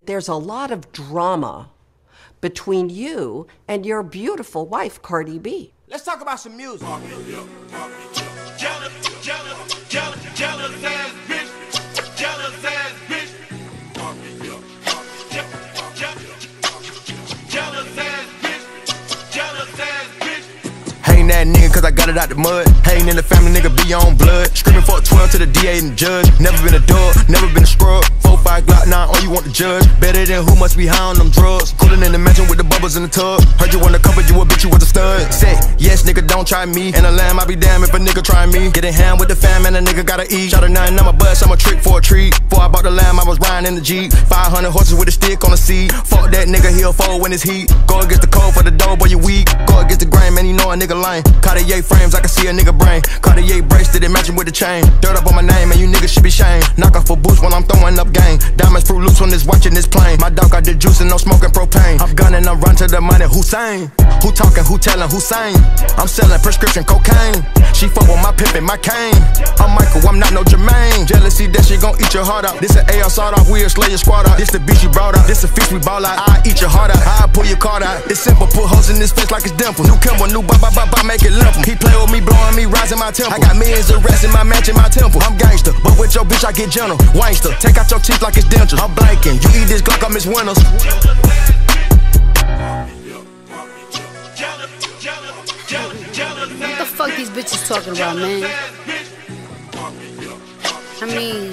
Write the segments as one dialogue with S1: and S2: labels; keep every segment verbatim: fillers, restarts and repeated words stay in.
S1: There's a lot of drama between you and your beautiful wife, Cardi B.
S2: Let's talk about some music. Jealous, jealous, jealous, jealous ass bitch. Jealous ass bitch. Jealous ass bitch. Jealous ass bitch.
S3: Hating that nigga cause I got it out the mud. Hating in the family, nigga be on blood. Screaming for a twelve to the D A and the judge. Never been a dog, never been a scrub. Four, five, Glock, nine, all you want to judge. Better than who must be high on them drugs. Coolin' in the mansion with the bubbles in the tub. Heard you undercover, you a bitch, you was a stud. Say, yes, nigga, don't try me. And a lamb, I be damn if a nigga try me. Getting hand with the fam and a nigga gotta eat. Shot a nine, I'm a bust, I'm a trick for a treat. Before I bought the lamb, I was riding in the Jeep. five hundred horses with a stick on the seat. Fuck that nigga, he'll fold when it's heat. Go against the cold for the dough, boy, you weak. Go against the grain, man, you know a nigga lame. Cardi frames, I can see a nigga brain. Cardi bracelet, it matching with the chain. Dirt up on my name, and you niggas should be shamed. Knock off a boost when I'm throwing up game. Diamonds fruit loose when it's watching this plane. My dog got the juice and no smoking propane. I'm gunning, I'm run to the money. Hussein, who talking, who telling, who saying? I'm selling prescription cocaine. She fuck with my pimpin', my cane. I'm Michael, I'm not no Jermaine. Jealousy, that shit gon' eat your heart out. This an A L sawed off, we'll slay your squad out. This the bitch you brought out, this a fish we ball out. I eat your heart out, I pull your card out. It's simple, put holes in this face like it's dimple. New Kimber, new ba ba ba ba, make it limp. He play with me, blowing me, rising my temple. I got millions of rats in my mansion, my temple. I'm gangster, but with your bitch I get gentle. Wangster, take out your teeth like it's dentures. I'm blanking, you eat this Glock, I miss Winners.
S4: What the fuck these bitches talking about, man? I mean,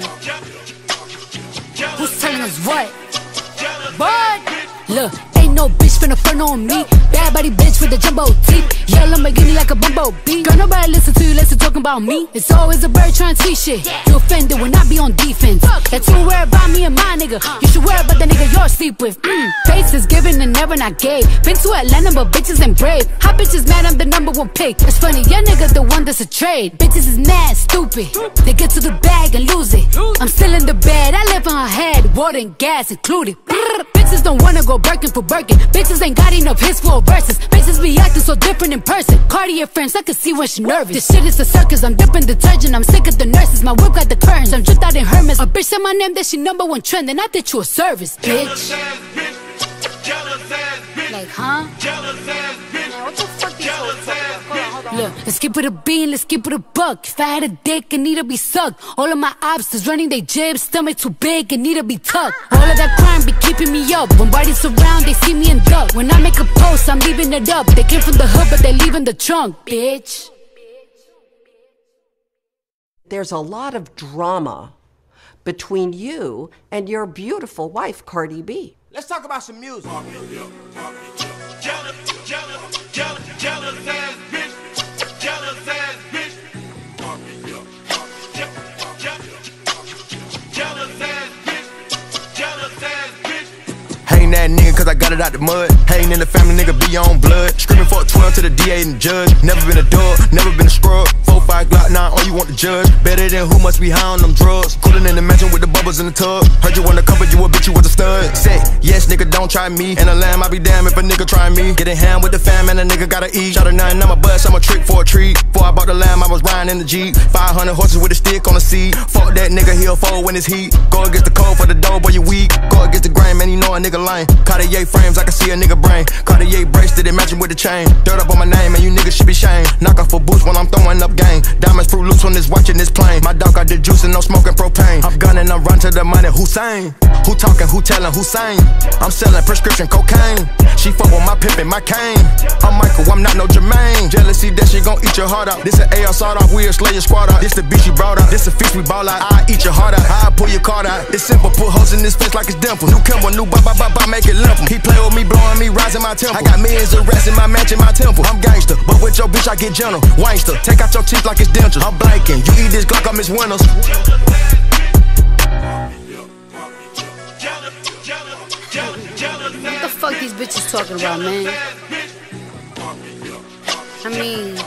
S4: who's telling us what? What? Look, ain't no bitch finna front on me. Bad body bitch with the jumbo teeth. Yell Lamborghini like a bumblebee. Girl, nobody listen to you, listen talking about me. It's always a bird trying to teach shit. You offended when I be on defense. That you worry about me and my nigga. You should worry about the nigga you're asleep with. Mm. Faces given and never not gave. Been to Atlanta but bitches ain't brave. Hot bitches mad I'm the number one pick. It's funny, your nigga the one that's a trade. Bitches is mad, stupid. They get to the bag and lose it. I'm still in the bed, I live on her head. Water and gas included. Bitches don't wanna go Birkin for Birkin. Bitches ain't got enough hits for verses. Bitches be acting so different in person. Cardi friends, I can see when she nervous. This shit is a circus, I'm dipping detergent. I'm sick of the nurses, my whip got the curtains. I'm dripped out in Hermes. A bitch said my name, that she number one trend. And I did you a service, bitch. Like, huh? Man, what the fuck these hoes talking about? Hold on, hold on. Look, let's keep it a bean, let's keep it a buck. If I had a dick, it need to be sucked. All of my obstacles running they jibs, stomach too big, it need to be tucked. All of that crime be keeping me up. When bodies surround, they see me in duck. When I make a post, I'm leaving it up. They came from the hood, but they leaving the trunk, bitch.
S1: There's a lot of drama between you and your beautiful wife, Cardi B.
S2: Let's talk about some music. Jealous, jealous, jealous, jealous ass bitch. Jealous ass bitch. Jealous ass bitch. Jealous ass bitch.
S3: Hating that nigga cause I got it out the mud. Hating in the family, nigga be on blood. Screaming for a twelve to the D A and the judge. Never been a dog, never been a scrub. Four, five, Glock, nine, all you want to judge. Better than who must be high on them drugs. Coolin' in the mansion with the bubbles in the tub. Heard you undercover, you a bitch, you was a stud. Say, yes, nigga, don't try me. And a lamb, I be damn if a nigga try me. Getting hand with the fam and a nigga gotta eat. Shot a nine, I'm a bust, I'm a trick for a treat. Before I bought the lamb, I was riding in the Jeep. five hundred horses with a stick on the seat. Fuck that nigga, he'll fold when it's heat. Go against the cold for the dough, boy, you weak. Go against the grain, man, you know a nigga lame. Cardi frames, I can see a nigga brain. Cardi bracelet, it matching with the chain. Dirt up on my name, and you niggas should be shamed. Knock off a boost when I'm throwing up game. Diamonds fruit loose when it's watching this plane. My dog got the juice and no smoking propane. I'm gunning, I'm run to the money. Hussein, who talking, who telling, who saying? I'm selling prescription cocaine. She fuck with my pimpin', my cane. I'm Michael, I'm not no Jermaine. Jealousy, that shit gon' eat your heart out. This an A L sawed off, we'll slay your squad out. This the bitch you brought out, this a fish we ball out. I eat your heart out, I pull your card out. It's simple, put holes in this face like it's dimple. New Kimber, new ba ba ba ba, make it limp. He play with me, blowing me, rising my temple. I got millions of rats in my mansion, my temple. I'm gangster, but with your bitch I get gentle. Wangster, take out your teeth like it's dentures. I'm blanking, you eat this Glock, I miss Winners.
S4: What the fuck these bitches talking about, man? I mean,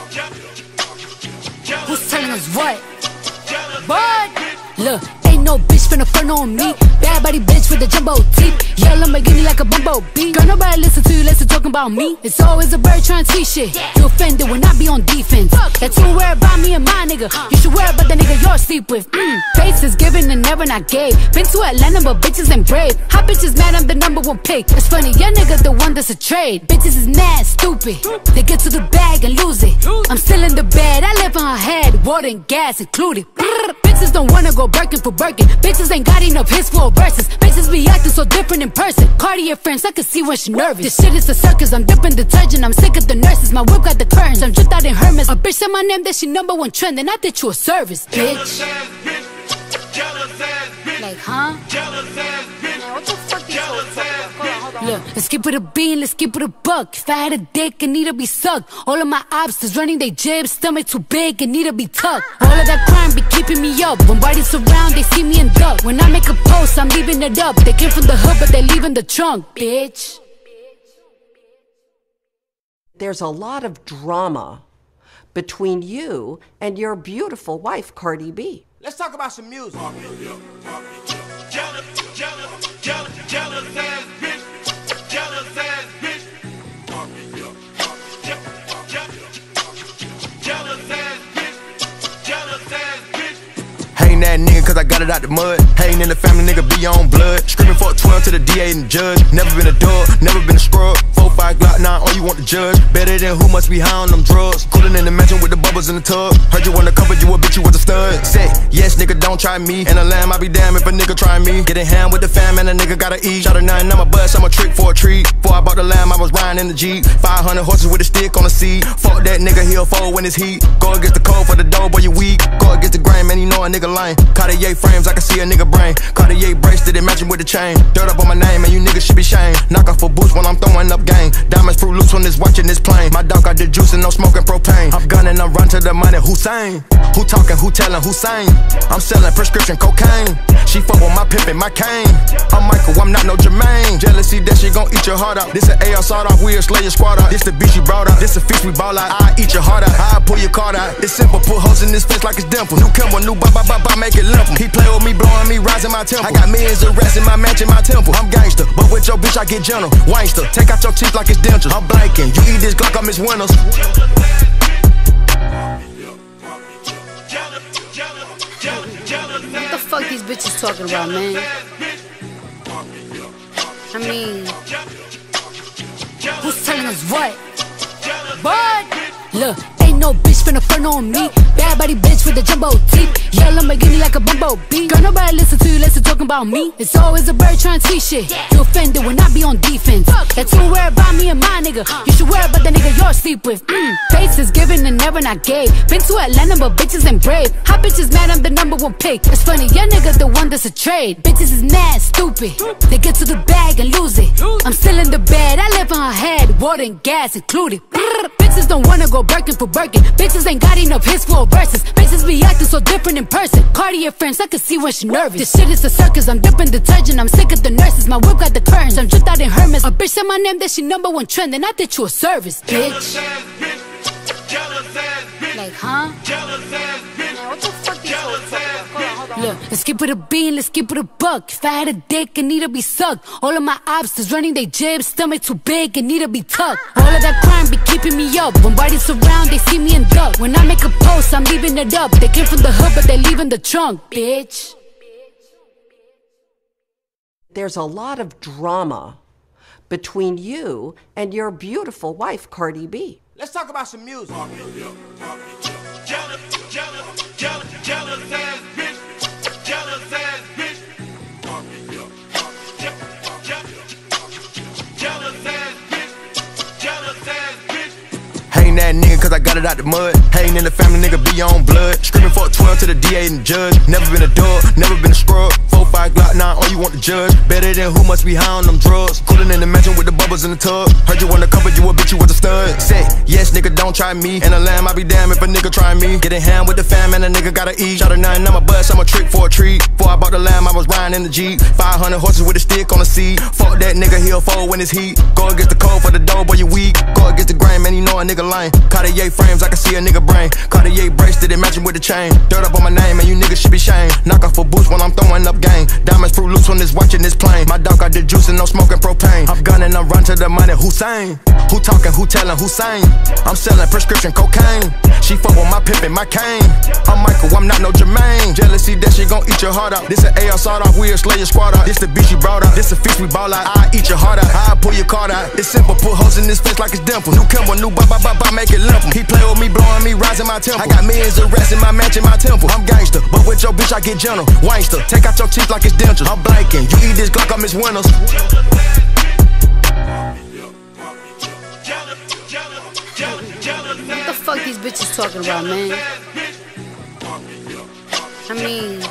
S4: who's telling us what? What? Look, ain't no bitch finna front on me. Bad body bitch with a jumbo teeth. Yeah, Lamborghini like a bumblebee. Girl, nobody listen to you, listen talking about me. It's always a bird trying to tweet shit. You offended when I be on defense. That's who worry about me and my nigga. You should worry about the nigga you're asleep with. Mm. Face is given and never not gave. Been to Atlanta, but bitches ain't brave. Hot bitches mad, I'm the number one pick. It's funny, your nigga the one that's a trade. Bitches is mad, stupid. They get to the bag and lose it. I'm still in the bed, I live in her head. Water and gas included. Bitches don't wanna go Birkin for Birkin. Bitches ain't got enough hits for verses. Bitches be acting so different in person. Cardi friends, I can see when she nervous. This shit is a circus, I'm dipping detergent. I'm sick of the nurses, my whip got the curtains. I'm dripped out in Hermes. A bitch said my name, that she number one trend. And I did you a service, bitch. Like, huh? Man, what the fuck these hoes talking about? Hold on, hold on. Look, let's keep it a bean, let's keep it a buck. If I had a dick, it need to be sucked. All of my obstacles running they jibs, stomach too big, it need to be tucked. All of that crime be keeping me up. When bodies around, they see me and duck. When I make a post, I'm leaving it up. They came from the hood, but they leaving the trunk, bitch.
S1: There's a lot of drama between you and your beautiful wife, Cardi B.
S5: Let's talk about some music.
S2: Jealous, jealous, jealous, jealous ass bitch. Jealous ass bitch. Jealous ass bitch. Jealous ass bitch.
S3: Hating that nigga cause I got it out the mud. Hating in the family, nigga be on blood. Screaming for a twelve to the D A and the judge. Never been a dog, never been a scrub. Four, five Glock nine, all you want to judge. Better than who must be high on them drugs. Coolin' in the mansion with the bubbles in the tub. Heard you undercover, you a bitch, you was a stud. Say, yes nigga, don't try me. And a lamb, I be damn if a nigga try me. Getting hand with the fam and a nigga gotta eat. Shot a nine, I'm a bust, I'm a trick for a treat. Before I bought the lamb, I was riding in the Jeep. five hundred horses with a stick on the seat. Fuck that nigga, he'll fold when it's heat. Go against the cold for the dough, boy, you weak. Go against the grain, man, you know a nigga lame. Cardi frames, I can see a nigga brain. Cardi bracelet, it matching with the chain. Dirt up on my name, and you niggas should be shamed. Knock off a boost when I'm throwing up game. Diamonds fruit loose when it's watching this plane. My dog got the juice and no smoking propane. I'm gunning, I'm run to the money. Hussein, who talking, who telling, who saying? I'm selling prescription cocaine. She fuck with my pimpin', my cane. I'm Michael, I'm not no Jermaine. Jealousy, that shit gon' eat your heart out. This an A R sawed off, we'll slay your squad out. This the bitch you brought out. This a fish we ball out. I eat your heart out. I pull your card out. It's simple, put holes in this face like it's dimple. New Kimber, new bop, bop, bop, bop, make it limp. He play with me, blowing me, rising my temple. I got millions of rats in my mansion, my temple. I'm gangster, but with your bitch I get gentle. Wangster, take out your teeth like it's dentures. I'm blanking, you eat this Glock, I miss Winners.
S4: What the fuck these bitches talking about, man? I mean, who's telling us what? But look, ain't no bitch finna front on me. Bad body bitch with a jumbo teeth. Yeah, Lamborghini like a bumblebee. Girl, nobody listen to you, listen talking about me. It's always a bird trying to tweet shit. You offended when I be on defense. That's who worry about me and my nigga. You should worry about the nigga you're asleep with. Mm. Face is given and never not gave. Been to Atlanta, but bitches ain't brave. Hot bitches mad, I'm the number one pick. It's funny, your nigga the one that's a trade. Bitches is mad, stupid. They get to the bag and lose it. I'm still in the bed, I live in her head. Water and gas included. Bitches don't wanna go Birkin for Birkin. Bitches ain't got enough hits for verses. Bitches be acting so different in person. Cardi friends, I can see when she nervous. This shit is a circus, I'm dipping detergent. I'm sick of the nurses, my whip got the curtains. I'm dripped out in Hermes. A bitch said my name, that she number one trend. And I did you a service, bitch. Like, huh? Man, what the fuck these hoes talking about? Hold on, hold on. Look, let's keep it a bean, let's keep it a buck. If I had a dick, it need to be sucked. All of my obstacles running they jibs, stomach too big, it need to be tucked. All of that crime be keeping me up. When bodies around, they see me and duck. When I make a post, I'm leaving it up. They came from the hood, but they leaving the trunk, bitch.
S1: There's a lot of drama between you and your beautiful wife, Cardi B.
S5: Let's talk about some music.
S2: Jealous, jealous, jealous, jealous ass bitch. Jealous ass bitch. Jealous ass bitch. Jealous ass bitch.
S3: Hating that nigga cause I got it out the mud. Hating in the family, nigga be on blood. Screaming for a twelve to the D A and the judge. Never been a dog, never been a scrub. Four, five Glock nine, all you want to judge. Better than who must be high on them drugs. Coolin' in the mansion with the bubbles in the tub. Heard you undercover, you a bitch, you was a stud. Say, yes nigga, don't try me. And a lamb, I be damn if a nigga try me. Getting hand with the fam and a nigga gotta eat. Shot a nine, I'm a bust, I'm a trick for a treat. Before I bought the lamb, I was riding in the Jeep. five hundred horses with a stick on the seat. Fuck that nigga, he'll fold when it's heat. Go against the cold for the dough, boy, you weak. Go against the grain, man, you know a nigga lame. lane. Cartier frames, I can see a nigga brain. Cartier bracelet, matching with the chain. Dirt up on my name, and you niggas should be shamed. Knock off a boost when I'm throwing up game. Diamonds fruit loose when it's watching this plane. My dog got the juice and no smoking propane. I'm gunning, I'm run to the money. Hussein, who talking, who telling, who saying? I'm selling prescription cocaine. She fuck with my pimp and my cane. I'm Michael, I'm not no Jermaine. Jealousy, that shit gon' eat your heart out. This an A R sawed off, we'll slay your squad out. This the bitch you brought out. This a fish we ball out. I eat your heart out. I pull your card out. It's simple, put holes in this face like it's dimple. New Kimber, new ba ba ba ba, make it limp. He play with me, blowing me, rising my temple. I got millions of rats in my match in my temple. I'm gangster, but with your bitch I get gentle. Wangster, take out your teeth like it's dentures. I'm blanking, you eat this Glock, I miss Winners.
S4: What the fuck these bitches talking about, man? I mean,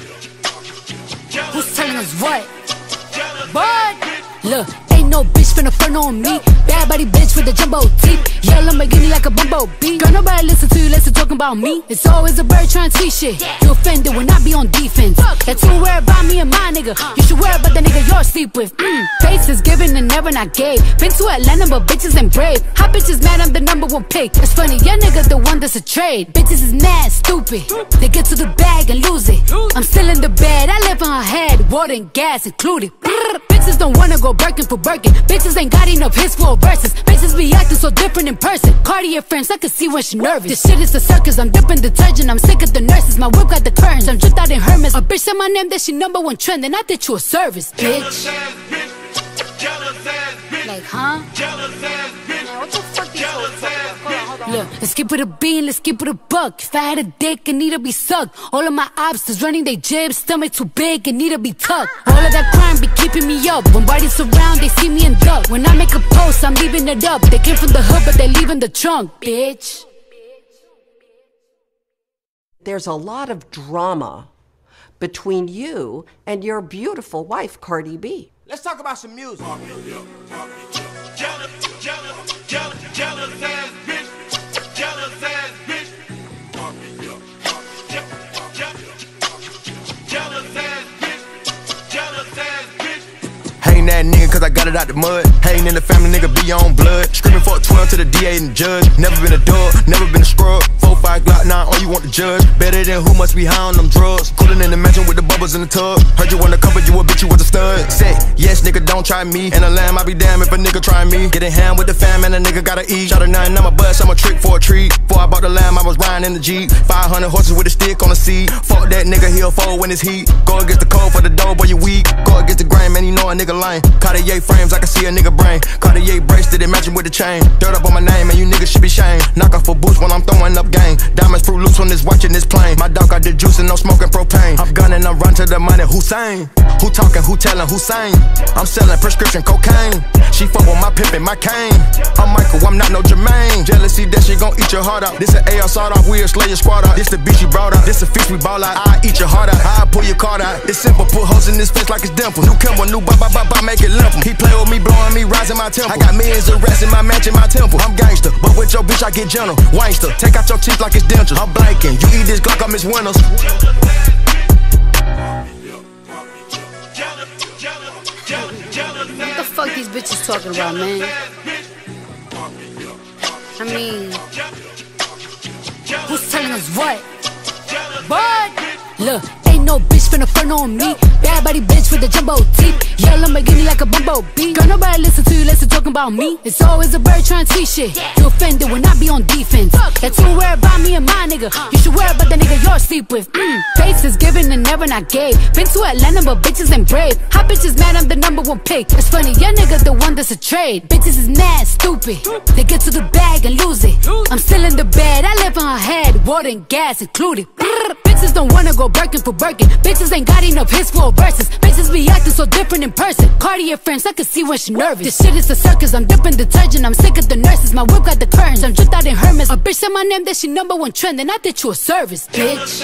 S4: who's telling us what? What? Look, ain't no bitch finna front on me. Bad body bitch with the jumbo teeth. Yeah, Lamborghini like a bumblebee. Girl, nobody listen to you, listen talking about me. It's always a bird trying to tweet shit. You offended when I be on defense. That's who worry about me and my nigga. You should worry about the nigga you're sleep with. Mm. Face is given and never not gave. Been to Atlanta, but bitches ain't brave. Hot bitches mad, I'm the number one pick. It's funny, your nigga the one that's a trade. Bitches is mad, stupid. They get to the bag and lose it. I'm still in the bed, I live in her head. Water and gas included. Bitches don't wanna go Birkin for Birkin. Bitches ain't got enough hits for verses. Bitches be acting so different in person. Cardi friends, I can see when she nervous. This shit is a circus, I'm dipping detergent. I'm sick of the nurses, my whip got the curtains. I'm dripped out in Hermes. A bitch said my name, that she number one trend. And I did you a service, bitch. Like, huh? Man, what the fuck these hoes talking about? Hold on, hold on. Look, let's keep it a bean, let's keep it a buck. If I had a dick, it need to be sucked. All of my obstacles running they jibs, stomach too big, it need to be tucked. All of that crime be keeping me up. When bodies around, they see me and duck. When I make a post, I'm leaving it up. They came from the hood, but they leaving the trunk, bitch.
S1: There's a lot of drama between you and your beautiful wife, Cardi B.
S5: Let's talk about some music.
S2: Jealous, jealous, jealous, jealous ass bitch. Jealous ass bitch. Jealous ass bitch. Jealous ass bitch.
S3: Hating that nigga cause I got it out the mud. Hating in the family, nigga be on blood. Screaming for a twelve to the D A and the judge. Never been a dog, never been a scrub. Four, five Glock, nine, all you want to judge. Better than who must be high on them drugs. Cooling in the mansion with the bubbles in the tub. Heard you undercover, you a bitch, you was a stud. Say, yes, nigga, don't try me. And a lamb, I be damn if a nigga try me. Getting hand with the fam and a nigga gotta eat. Shot a nine, I'm a bust, I'm a trick for a treat. Before I bought the lamb, I was riding in the Jeep. five hundred horses with a stick on the seat. Fuck that nigga, he'll fold when it's heat. Go against the cold for the dough, boy, you weak. Go against the grain, man, you know a nigga lame. Cartier frames, I can see a nigga brain. Cartier bracelet, matching with the chain. Dirt up on my name, and you niggas should be shamed. Knock off a boost when I'm throwing up game. Diamonds fruit loose when it's watching this plane. My dog got the juice and no smoking propane. I'm gunning, I'm run to the money. Hussein, who talking, who telling, who saying? I'm selling prescription cocaine. She fuck with my pimp and my cane. I'm Michael, I'm not no Jermaine. Jealousy, that shit gon' eat your heart out. This an A R sawed off, we'll slay your squad out. This the bitch you brought out. This a fish we ball out. I eat your heart out. I pull your card out. It's simple, put holes in this face like it's dimple. New Kimber, new ba ba ba ba, make it limp. He play with me, blowing me, rising my temple. I got millions of rats in my match in my temple. I'm gangster, but with your bitch I get gentle. Wangster, take out your teeth like it's dentures. I'm blanking, you eat this Glock, I miss Winners.
S4: What the fuck these bitches talking about, man? I mean, who's telling us what? What? Look, ain't no bitch finna front on me. Bad body bitch with the jumbo teeth. Yeah, Lamborghini like a bumblebee. Girl, nobody listen to you, listen talking about me. It's always a bird trying to tweet shit. You offended when I be on defense. That's who worry about me and my nigga. You should worry about the nigga you're sleep with. Mm. Face is given and never not gave. Been to Atlanta, but bitches ain't brave. Hot bitches mad, I'm the number one pick. It's funny, your nigga the one that's a trade. Bitches is mad, stupid. They get to the bag and lose it. I'm still in the bed, I live in her head. Water and gas included. Bitches don't wanna go Birkin for Birkin. Bitches ain't got enough hits for verses. Bitches be acting so different in person. Cardi friends, I can see when she nervous. This shit is a circus, I'm dipping detergent. I'm sick of the nurses, my whip got the curtains. I'm dripped out in Hermes. A bitch said my name, that she number one trend. And I did you a service, bitch.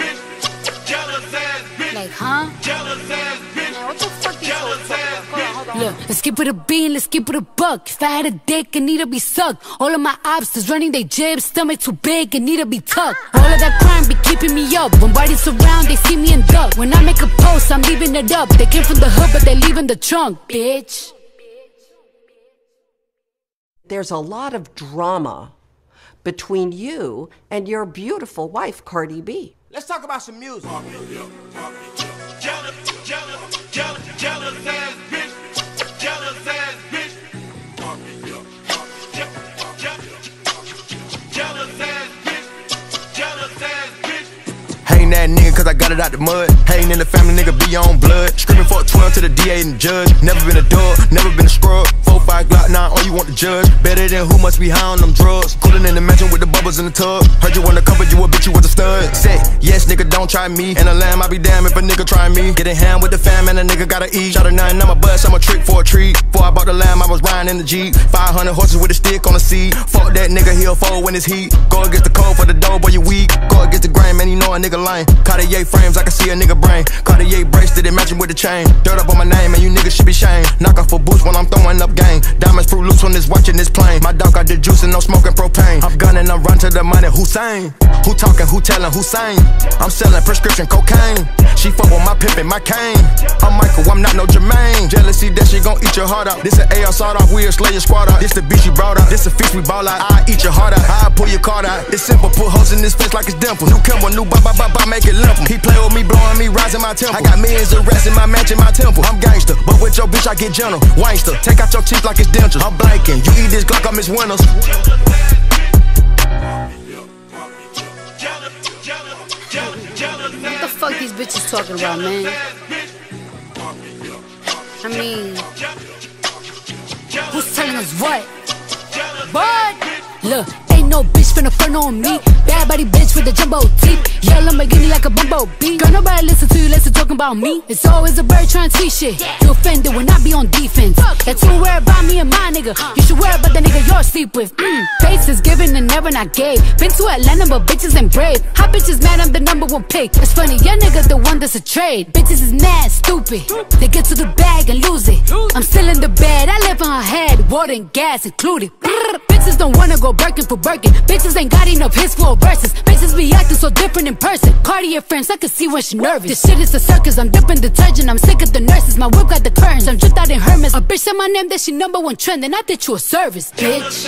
S4: Like, huh? Man, what the fuck these hoes talking about? Hold on, hold on. Look, let's keep it a bean, let's keep it a buck. If I had a dick, it need to be sucked. All of my obstacles running they jibs, stomach too big, it need to be tucked. All of that crime be keeping me up. When bodies around, they see me and duck. When I make a post, I'm leaving it up. They came from the hood, but they leaving the trunk, bitch.
S1: There's a lot of drama between you and your beautiful wife, Cardi B.
S5: Let's talk about some music.
S2: Jealous, jealous, jealous, jealous ass bitch. Jealous ass bitch. Jealous ass bitch. Jealous ass bitch.
S3: Hating that nigga cause I got it out the mud. Hating in the family, nigga be on blood. Screaming for twelve to the D A and the judge. Never been a dog, never been a scrub. Four, five Glock, nine, all you want to judge. Better than who must be high on them drugs. Cooling in the mansion with the bubbles in the tub. Heard you undercover, you a bitch, you was a stud. Say, yes, nigga, don't try me. And a lamb, I be damn if a nigga try me. Getting ham with the fam and a nigga gotta eat. Shot a nine, I'm a bust, I'm a trick for a treat. Before I bought the lamb, I was riding in the Jeep. five hundred horses with a stick on the seat. Fuck that nigga, he'll fold when it's heat. Go against the cold for the dough, boy, you weak. Go against the grain, man, you know a nigga lame. Cardi frames, I can see a nigga brain. Cardi bracelet, it matching with the chain. Dirt up on my name, and you niggas should be shamed. Knock off a boost when I'm throwing up game. Diamonds fruit loose when it's watching this plane. My dog got the juice and no smoking propane. I'm gunning, I'm run to the money. Hussein, who talking, who telling, who saying? I'm selling prescription cocaine. She fuck with my pimpin', my cane. I'm Michael, I'm not no Jermaine. Jealousy, that shit gon' eat your heart out. This an A R sawed off, we'll slay your squad out. This the bitch you brought out. This a feast we ball out. I eat your heart out. I pull your card out. It's simple, put holes in this face like it's dimple. New Kimber, new ba ba ba ba, make it limp. He play with me, blowing me, rising my temple. I got millions of rats in my mansion, my temple. I'm gangster, but with your bitch I get gentle. Wangster, take out your teeth like it's dentures. I'm blanking, you eat this Glock, I miss Winters.
S4: What the fuck these bitches talking about, man? I mean, who's telling us what? What? Look, ain't no bitch finna front on me. Bad body bitch with the jumbo teeth. Yeah, Lamborghini like a bumblebee. Girl, nobody listen to you, listen talking about me. It's always a bird trying to teach shit. You offended when I be on defense. That you worry about me and my nigga. You should worry about the nigga you're sleep with. Mm. Face is given and never not gave. Been to Atlanta, but bitches ain't brave. Hot bitches mad, I'm the number one pick. It's funny, your nigga the one that's a trade. Bitches is mad, stupid. They get to the bag and lose it. I'm still in the bed, I live in her head. Water and gas included. Bitches don't wanna go Birkin for Birkin. Bitches ain't got enough hits for verses. Bitches be acting so different in person. Cardi friends, I can see when she nervous. This shit is a circus, I'm dipping detergent. I'm sick of the nurses, my whip got the curtains. I'm dripped out in Hermes. A bitch said my name, that she number one trend. And I did you a service, bitch.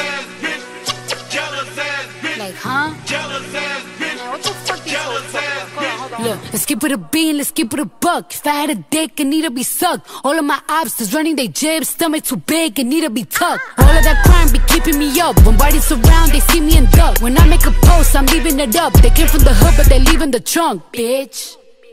S4: Like, huh? Man, what the fuck these hoes talking about? Hold on, hold on. Look, let's keep it a bean, let's keep it a buck. If I had a dick, it need to be sucked. All of my obstacles running they jibs, stomach too big, it need to be tucked. All of that crime be keeping me up. When bodies around, they see me and duck. When I make a post, I'm leaving it up. They came from the hood, but they leaving the trunk, bitch.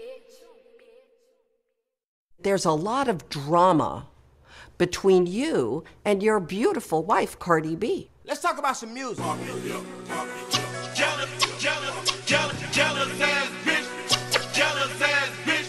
S1: There's a lot of drama between you and your beautiful wife, Cardi B.
S5: Let's talk about some music.
S2: Jealous, jealous, jealous, jealous ass bitch. Jealous ass bitch.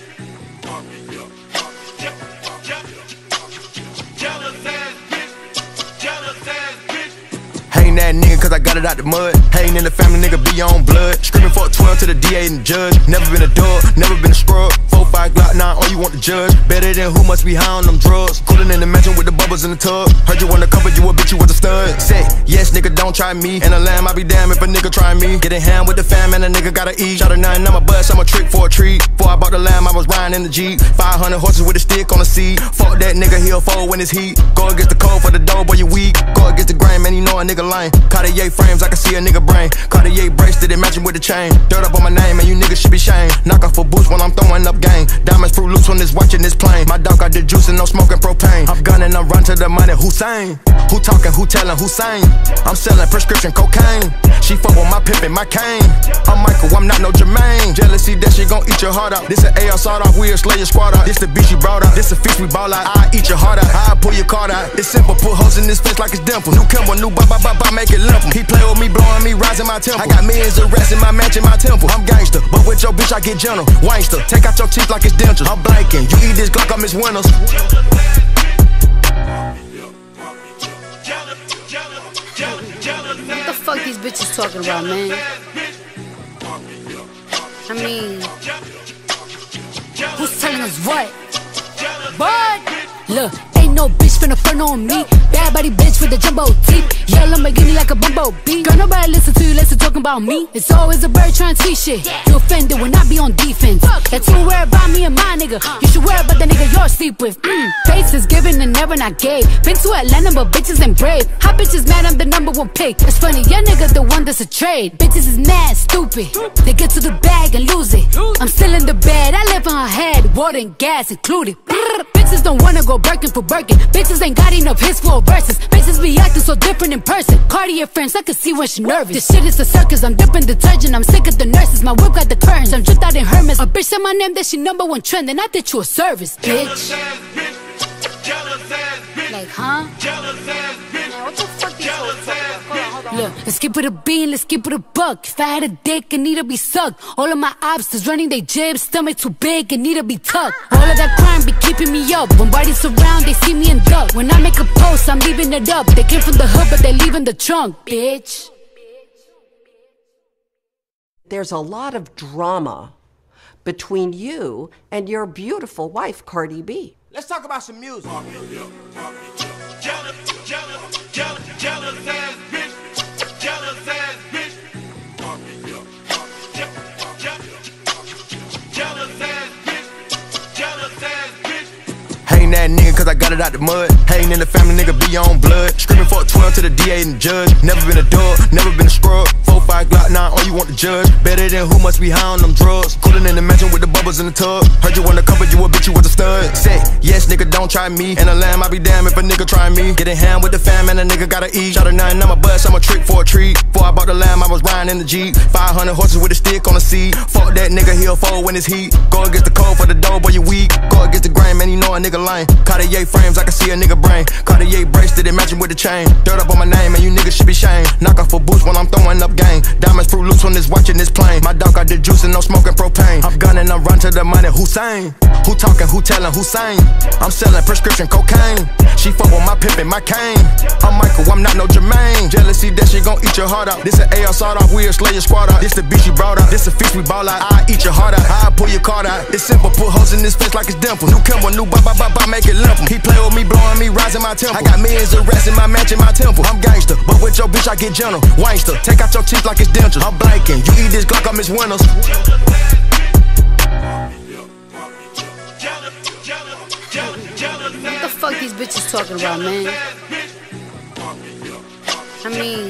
S2: Jealous ass bitch. Jealous ass bitch.
S3: Hating that nigga cause I got it out the mud. Hating in the family, nigga be on blood. Screaming for twelve to the D A and the judge. Never been a dog, never been a scrub. Four, five Glock, nine, all you want to judge. Better than who must be high on them drugs. Cooling in the mansion with the bubbles in the tub. Heard you undercover, you a bitch, you was a stud. Say, yes, nigga, don't try me. And a lamb, I be damn if a nigga try me. Getting ham with the fam and a nigga gotta eat. Shot a nine, I'm a bust, I'm a trick for a treat. Before I bought the lamb, I was riding in the Jeep. five hundred horses with a stick on the seat. Fuck that nigga, he'll fold when it's heat. Go against the cold for the dough, boy, you weak. Go against the grain, man, you know a nigga lame. Cardi frames, I can see a nigga brain. Cardi bracelet, it matching with the chain. Dirt up on my name, and you niggas should be shamed. Knock off a boost when I'm throwing up game. Diamonds fruit loose when it's watching this plane. My dog got the juice and no smoking propane. I'm gunning, I'm run to the money. Hussein, who talking, who telling, who saying? I'm selling prescription cocaine. She fuck with my pimpin', my cane. I'm Michael, I'm not no Jermaine. Jealousy, that shit gon' eat your heart out. This an A R sawed off, we'll slay your squad out. This the bitch you brought out. This a feast we ball out. I eat your heart out. I pull your card out. It's simple, put holes in this face like it's dimple. New Kimber, new ba ba ba ba, make it limp. He play with me, blowing me, rising my temple. I got millions of rats in my mansion, my temple. I'm gangster, but with your bitch I get gentle. Wangster, take out your teeth like it's dentures. I'm blanking, you eat this Glock, I miss Winters.
S4: What the fuck these bitches talking about, man? I mean, who's telling us what? What? Look, ain't no bitch finna front on me. Bad body bitch with the jumbo teeth. Yell Lamborghini like a bumblebee. Girl, nobody listen to you, listen talking about me. It's always a bird trying to teach shit. You offended when I be on defense. That's who worry about me and my nigga. You should worry about the nigga you're asleep with. Mm. Faces given and never not gave. Been to Atlanta but bitches ain't brave. Hot bitches mad I'm the number one pick. It's funny, your nigga the one that's a trade. Bitches is mad stupid. They get to the bag and lose it. I'm still in the bed, I live on her head. Water and gas included. Bitches don't wanna go Birkin for Birkin. Bitches ain't got enough hits for verses. Bitches be acting so different in person. Cardi her friends, I can see when she nervous. This shit is a circus, I'm dipping detergent. I'm sick of the nurses, my whip got the curtains. I'm dripped out in Hermes. A bitch said my name, that she number one trend. And I did you a service, bitch. Like, huh? Man, what the fuck these hoes talking about? Hold on, hold on. Look, let's keep it a bean, let's keep it a buck. If I had a dick, it need to be sucked. All of my obstacles running they jibs, stomach too big, it need to be tucked. All of that crime be keeping me up. When bodies surround, they see me in duck. When I make a post, I'm leaving it up. They came from the hood, but they leaving the trunk, bitch.
S1: There's a lot of drama between you and your beautiful wife, Cardi B.
S5: Let's talk about some music.
S2: Jealous, jealous, jealous, jealous ass bitch. Jealous ass bitch. Jealous ass bitch. Jealous ass bitch.
S3: Hating that nigga cause I got it out the mud. Hating in the family, nigga be on blood. Screaming for twelve to the D A and the judge. Never been a dog, never been a scrub. Four, five Glock, nine, all you want to judge. Better than who must be high on them drugs. Cooling in the mansion with the bubbles in the tub. Heard you undercover, you a bitch, you was a stud. Say, yes, nigga, don't try me. And a lamb, I be damn if a nigga try me. Getting ham with the fam and a nigga gotta eat. Shot a nine, I'm a bust, I'm a trick for a treat. Before I bought the lamb, I was riding in the Jeep. five hundred horses with a stick on the seat. Fuck that nigga, he'll fold when it's heat. Go against the cold for the dough, boy, you weak. Go against the grain, man, you know a nigga lame. Cartier frames, I can see a nigga brain. Cartier bracelet, it matching with the chain. Dirt up on my name, and you niggas should be shamed. Knock off a boost when I'm throwing up game. Diamonds, fruit loops on this watching this plane. My dog got the juice and no smoking propane. I'm gunning, I'm run to the money. Hussein, who talking, who telling, who saying? I'm selling prescription cocaine. She fuck with my pimpin', my cane. I'm Michael, I'm not no Jermaine. Jealousy, that shit gon' eat your heart out. This an A L sawed off, we'll slay your squad out. This the bitch you brought out. This a fish we ball out. I eat your heart out. I pull your card out. It's simple, put holes in this face like it's dimple. New Kimber, new ba ba ba ba, make it limp. He play with me, blowing me, rising my temple. I got millions of rats in my mansion, my temple. I'm gangster, but with your bitch I get gentle. Wangster, take out your teeth like it's dentures. I'm blanking, you eat this Glock, I miss Winners.
S4: What the fuck these bitches talking about, man? I mean,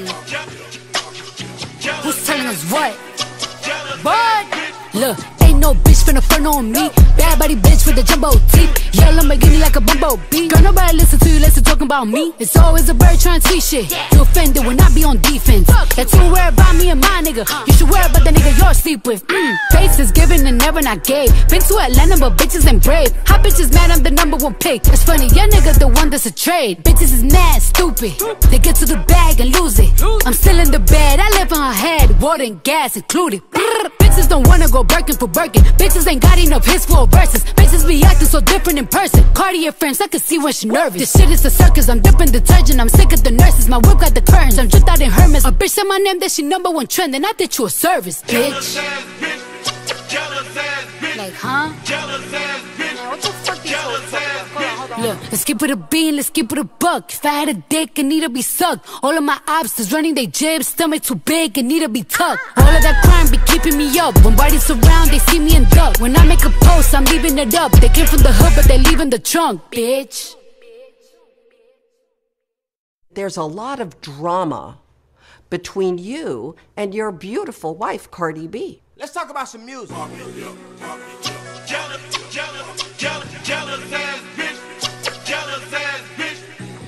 S4: who's telling us what? What? Look, ain't no bitch finna front on me. Bad body bitch with the jumbo teeth. Yell Lamborghini like a bumblebee. Girl, nobody listen to you, listen talking about me. It's always a bird trying to teach shit. You offended when I be on defense. That's who worry about me and my nigga. You should worry about the nigga you're asleep with. Mm. Faces given and never not gave. Been to Atlanta but bitches ain't brave. Hot bitches mad I'm the number one pick. It's funny, your nigga the one that's a trade. Bitches is mad stupid. They get to the bag and lose it. I'm still in the bed, I live on her head. Water and gas included. Bitches don't wanna go Birkin for Birkin. Bitches ain't got enough hits for verses. Bitches be acting so different in person. Cardi her friends, I can see when she nervous. This shit is a circus, I'm dipping detergent. I'm sick of the nurses, my whip got the curtains. I'm dripped out in Hermes. A bitch said my name, that she number one trend. And I did you a service, bitch. Like, huh? Man, what the fuck these hoes talking about? Hold on, hold on. Look, let's keep it a bean, let's keep it a buck. If I had a dick, it need to be sucked. All of my obstacles running they jibs, stomach too big, it need to be tucked. All of that crime be keeping me up. When bodies surround, they see me in duck. When I make a post, I'm leaving it up. They came from the hood, but they leaving the trunk, bitch.
S1: There's a lot of drama between you and your beautiful wife, Cardi B.
S5: Let's talk about some music.
S2: Jealous, jealous, jealous, jealous ass bitch. Jealous ass bitch.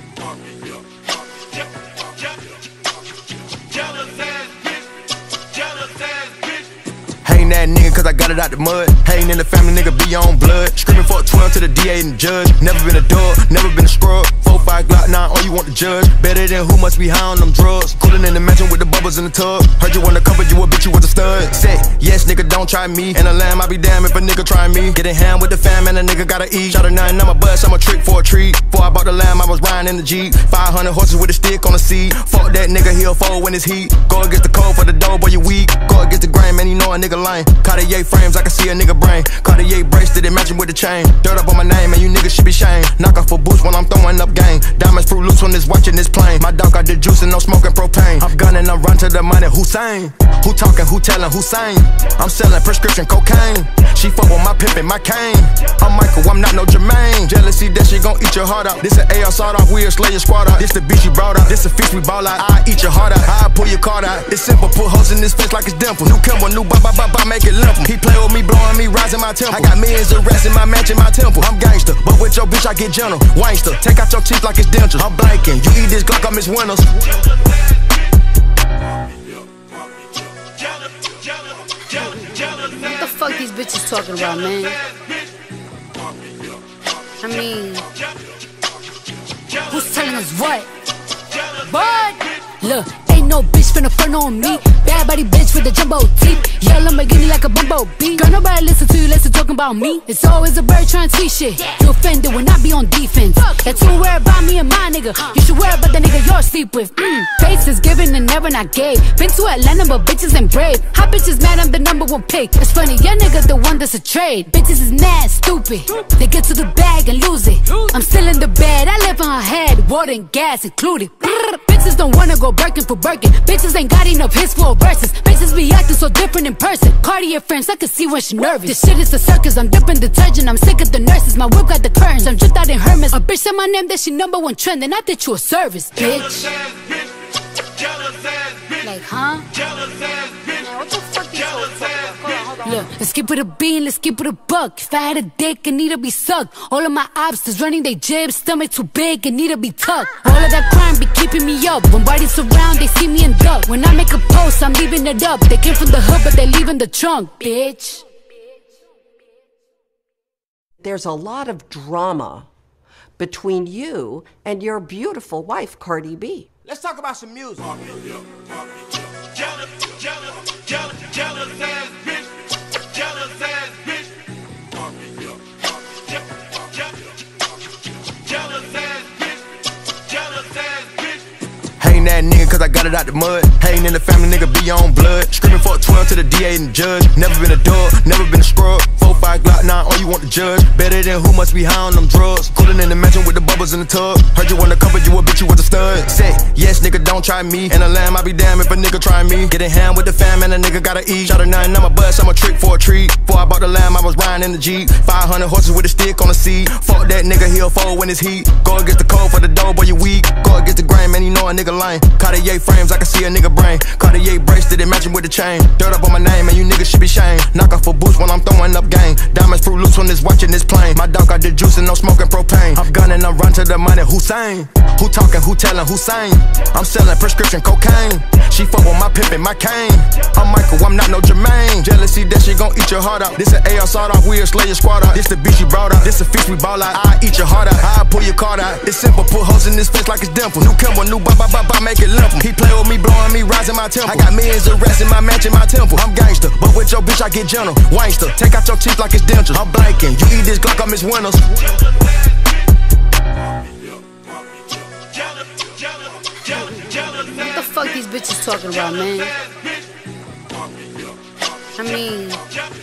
S2: Jealous ass bitch. Jealous ass bitch.
S3: Hating that nigga cause I got it out the mud. Hating in the family, nigga be on blood. Screaming for twelve to the D A and the judge. Never been a dog, never been a scrub. Four, five Glock, nine, all you want to judge. Better Better than who must be high on them drugs. Coolin' in the mansion with the bubbles in the tub. Heard you undercover, you a bitch, you was a stud. Say, yes, nigga, don't try me. And a lamb, I be damn if a nigga try me. Getting hand with the fam, and a nigga gotta eat. Shot a nine, I'm a bust, I'm a trick for a treat. Before I bought the lamb, I was riding in the Jeep. five hundred horses with a stick on the seat. Fuck that nigga, he'll fold when it's heat. Go against the cold for the dough, boy, you weak. Go against the grain, man, you know a nigga lame. Cardi frames, I can see a nigga brain. Cardi bracelet, it matching with the chain. Dirt up on my name, and you niggas should be shamed. Knock off a boost when I'm throwing up game. Diamonds fruit loose when it's watching this plane. My dog got the juice and no smoking propane. I'm gunning, I'm run to the money, Hussein. Who talking, who telling, who saying? I'm selling prescription cocaine. She fuck with my pimpin', my cane. I'm Michael, I'm not no Jermaine. Jealousy, that shit gon' eat your heart out. This an A R sawed off, we'll slay your squad out. This the bitch you brought out, this a fish we ball out. I eat your heart out, I pull your card out. It's simple, put holes in this face like it's dimple. New Kimber, new ba ba ba ba, make it limp. He play with me, blowing me, rising my temple. I got millions of rats in my match in my temple. I'm gangster, but with your bitch I get gentle. Wangster, take out your teeth like it's dentures. I'm blanking, you eat this Glock, I miss Winners.
S4: What the fuck these bitches talking about, man? I mean, who's telling us what? But look, ain't no bitch finna front on me. Bad body bitch with the jumbo teeth. Yell Lamborghini like a bumblebee. Girl, nobody listen to you, listen talking about me. It's always a bird trying to teach shit. You offended when I be on defense. That's who worry about me and my nigga. You should worry about the nigga you're sleep with. Mm. Face is given and never not gave. Been to Atlanta but bitches ain't brave. Hot bitches mad I'm the number one pick. It's funny, your nigga the one that's a trade. Bitches is mad, stupid. They get to the bag and lose it. I'm still in the bed, I live on her head. Water and gas included. Bitches don't wanna go Birkin for Birkin. Bitches ain't got enough hits for verses. Bitches be acting so different in person. Cardi frames, I can see when she nervous. This shit is a circus, I'm dipping detergent. I'm sick of the nurses, my whip got the curtains. I'm dripped out in Hermes. A bitch said my name, that she number one trend. And I did you a service, bitch. Like, huh? Man, what the fuck these hoes talking about? Hold on, hold on. Look, let's keep it a bean, let's keep it a buck. If I had a dick, it need to be sucked. All of my obstacles running they jibs, stomach too big, it need to be tucked. All of that crime be keeping me up. When bodies surround, they see me in duck. When I make a post, I'm leaving it up. They came from the hood, but they leaving the trunk, bitch.
S1: There's a lot of drama between you and your beautiful wife, Cardi B.
S5: Let's talk about some music.
S2: Jealous, jealous, jealous, jealous ass bitch. Jealous ass bitch. Jealous ass bitch. Jealous ass bitch.
S3: Hating that nigga cause I got it out the mud. Hating in the family, nigga be on blood. Screaming for twelve to the D A and the judge. Never been a dog, never been a scrub. four five glock nine, all you want to judge. Better than who must be high on them drugs. Coolin' in the mansion with the bubbles in the tub. Heard you undercover, you a bitch, you was a stud. Say, yes, nigga, don't try me. And a lamb, I be damn if a nigga try me. Getting hand with the fam, and a nigga gotta eat. Shot a nine, I'm a bust, I'm a trick for a treat. Before I bought the lamb, I was riding in the Jeep. five hundred horses with a stick on the seat. Fuck that nigga, he'll fold when it's heat. Go against the cold for the dough, boy, you weak. Go against the grain, man, you know a nigga lame. Cardi frames, I can see a nigga brain. Cardi bracelet, it matching with the chain. Dirt up on my name, and you niggas should be shamed. Knock off a boost when I'm throwing up game. Diamonds fruit loose when it's watching this plane. My dog got the juice and no smoking propane. I'm gunning, I'm run to the money, Hussein. Who talking, who telling, who saying? I'm selling prescription cocaine. She fuck with my pimpin', my cane. I'm Michael, I'm not no Jermaine. Jealousy, that shit gon' eat your heart out. This an A R sawed off, we'll slay your squad out. This the bitch you brought out, this a fish we ball out. I eat your heart out, I pull your card out. It's simple, put holes in this face like it's dimple. New Kimber, new ba ba ba ba, make it limp. He play with me, blowing me, rising my temple. I got millions of rats in my match in my temple. I'm gangster, but with your bitch I get gentle. Wangster, take out your teeth like it's dentures. I'm blanking, you eat this Glock, I miss Winners.
S4: What the fuck these bitches talking about, man? I mean,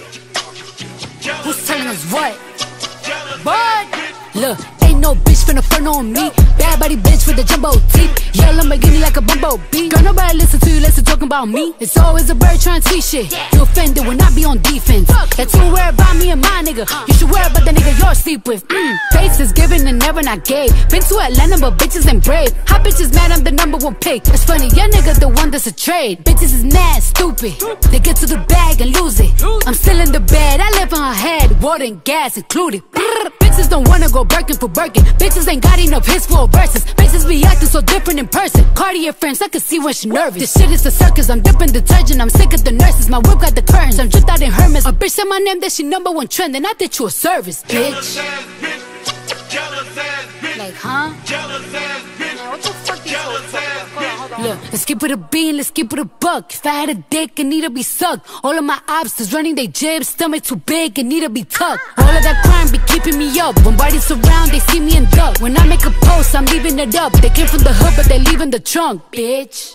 S4: who's telling us what? But look, ain't no bitch finna front on me. Bad body bitch with the jumbo teeth. Yell Lamborghini like a bumblebee. Girl, nobody listen to you, listen talking about me. It's always a bird trying to teach shit. You offended when I be on defense. That's who worry about me and my nigga. You should worry about the nigga you're sleep with. Mm. Face is given and never not gave. Been to Atlanta but bitches ain't brave. Hot bitches mad I'm the number one pick. It's funny, your nigga the one that's a trade. Bitches is mad, stupid. They get to the bag and lose it. I'm still in the bed, I live on her head. Water and gas included. Bitches don't wanna go Birkin for Birkin. Bitches ain't got enough hits for verses. Bitches be acting so different in person. Cardi frames, I can see when she nervous. This shit is a circus, I'm dipping detergent. I'm sick of the nurses, my whip got the curtains. I'm dripped out in Hermes. A bitch said my name, that she number one trend. And I did you a service, bitch.
S2: Jealous ass bitch. Jealous ass bitch.
S4: Like, huh?
S2: Jealous ass bitch.
S4: Man, What the fuck these hoes talking about? Hold on, hold on. Look, let's keep it a bean, let's keep it a buck. If I had a dick, it need to be sucked. All of my obstacles running they jibs, stomach too big, it need to be tucked. All of that crime be keeping me up. When bodies around, they see me and duck. When I make a post, I'm leaving it up. They came from the hood, but they leaving the trunk, bitch.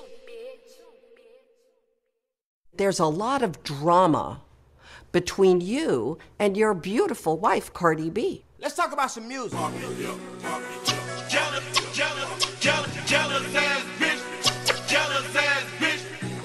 S1: There's a lot of drama between you and your beautiful wife, Cardi B.
S5: Let's talk about some music.
S2: Jealous, jealous, jealous, jealous ass bitch. Jealous ass bitch.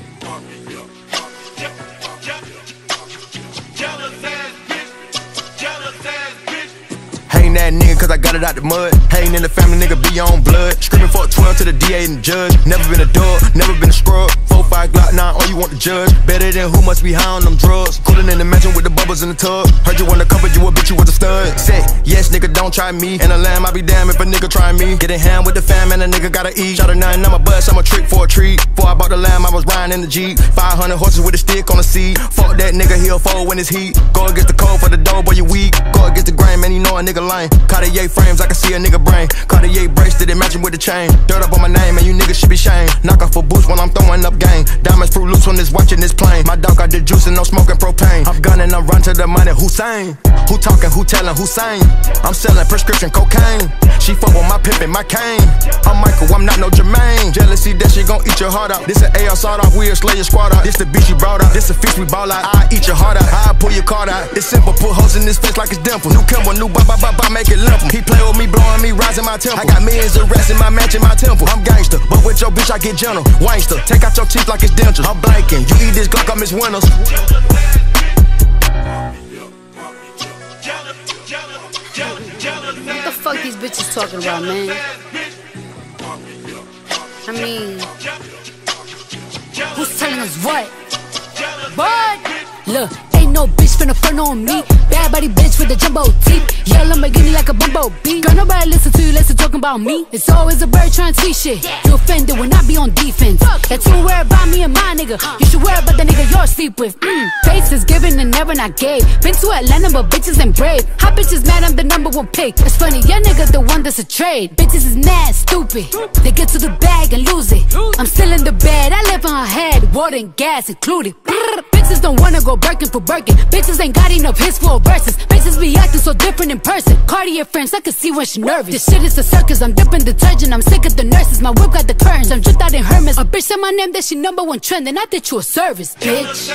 S2: Jealous ass bitch. Jealous ass bitch.
S3: Hating that nigga cause I got it out the mud. Hating in the family, nigga be on blood. Screaming for a twelve to the D A and the judge. Never been a dog, never been a scrub. Four, five Glock, nine, all you want to judge. Better than who must be high on them drugs. Cooling in the mansion with the bubbles in the tub. Heard you undercover, you a bitch, you was a stud. Say, yes, nigga, don't try me. And a lamb, I be damn if a nigga try me. Getting ham with the fam and a nigga gotta eat. Shot a nine, I'm a bust, I'm a trick for a treat. Before I bought the lamb, I was riding in the Jeep. five hundred horses with a stick on the seat. Fuck that nigga, he'll fold when it's heat. Go against the cold for the dough, boy, you weak. Go against the grain, man, you know a nigga lame. Cardi frames, I can see a nigga brain. Cardi bracelet, it matching with the chain. Dirt up on my name, and you niggas should be shamed. Knock off a boost when I'm throwing up game. Diamonds fruit loose when it's watching this plane. My dog got the juice and no smoking propane. I'm gunning, I'm run to the money, Hussein. Who talking, who telling, who saying? I'm selling prescription cocaine. She fuck with my pimp and my cane. I'm Michael, I'm not no Jermaine. Jealousy, that shit gon' eat your heart out. This an A R sawed off, we'll slay your squad out. This the beat you brought out, this the fish we ball out. I eat your heart out, I pull your card out. It's simple, put hoes in this face like it's dimple. New Kimber, new ba ba ba ba, make it limp. He play with me, blowing me, rising my temple. I got millions of rats in my match in my temple. I'm gangster, but with your bitch I get gentle. Wangster, take out your teeth like it's dentures. I'm blanking, you eat this Glock, I miss Winners.
S4: What the fuck these bitches talking about, man? I mean, who's telling us what? What? Look, ain't no bitch finna front on me. Bad body bitch with the jumbo teeth. Yeah, Lamborghini like a bumblebee. Girl, nobody listen to you, listen talking about me. It's always a bird trying to tweet shit. You offended when I be on defense. That you worry about me and my nigga. You should worry about the nigga you're sleep with. Mm. Face is given and never not gave. Been to Atlanta, but bitches ain't brave. Hot bitches mad, I'm the number one pick. It's funny, your nigga the one that's a trade. Bitches is mad, stupid. They get to the bag and lose it. I'm still in the bed, I live on her head. Water and gas included. Bitches don't wanna go Birkin for Birkin. Bitches ain't got enough hits for verses. Bitches be acting so different in person. Cardi frames, I can see when she nervous. This shit is a circus, I'm dipping detergent. I'm sick of the nurses, my whip got the curtains. I'm dripped out in Hermes. A bitch said my name, that she number one trend. And I did you a service, bitch.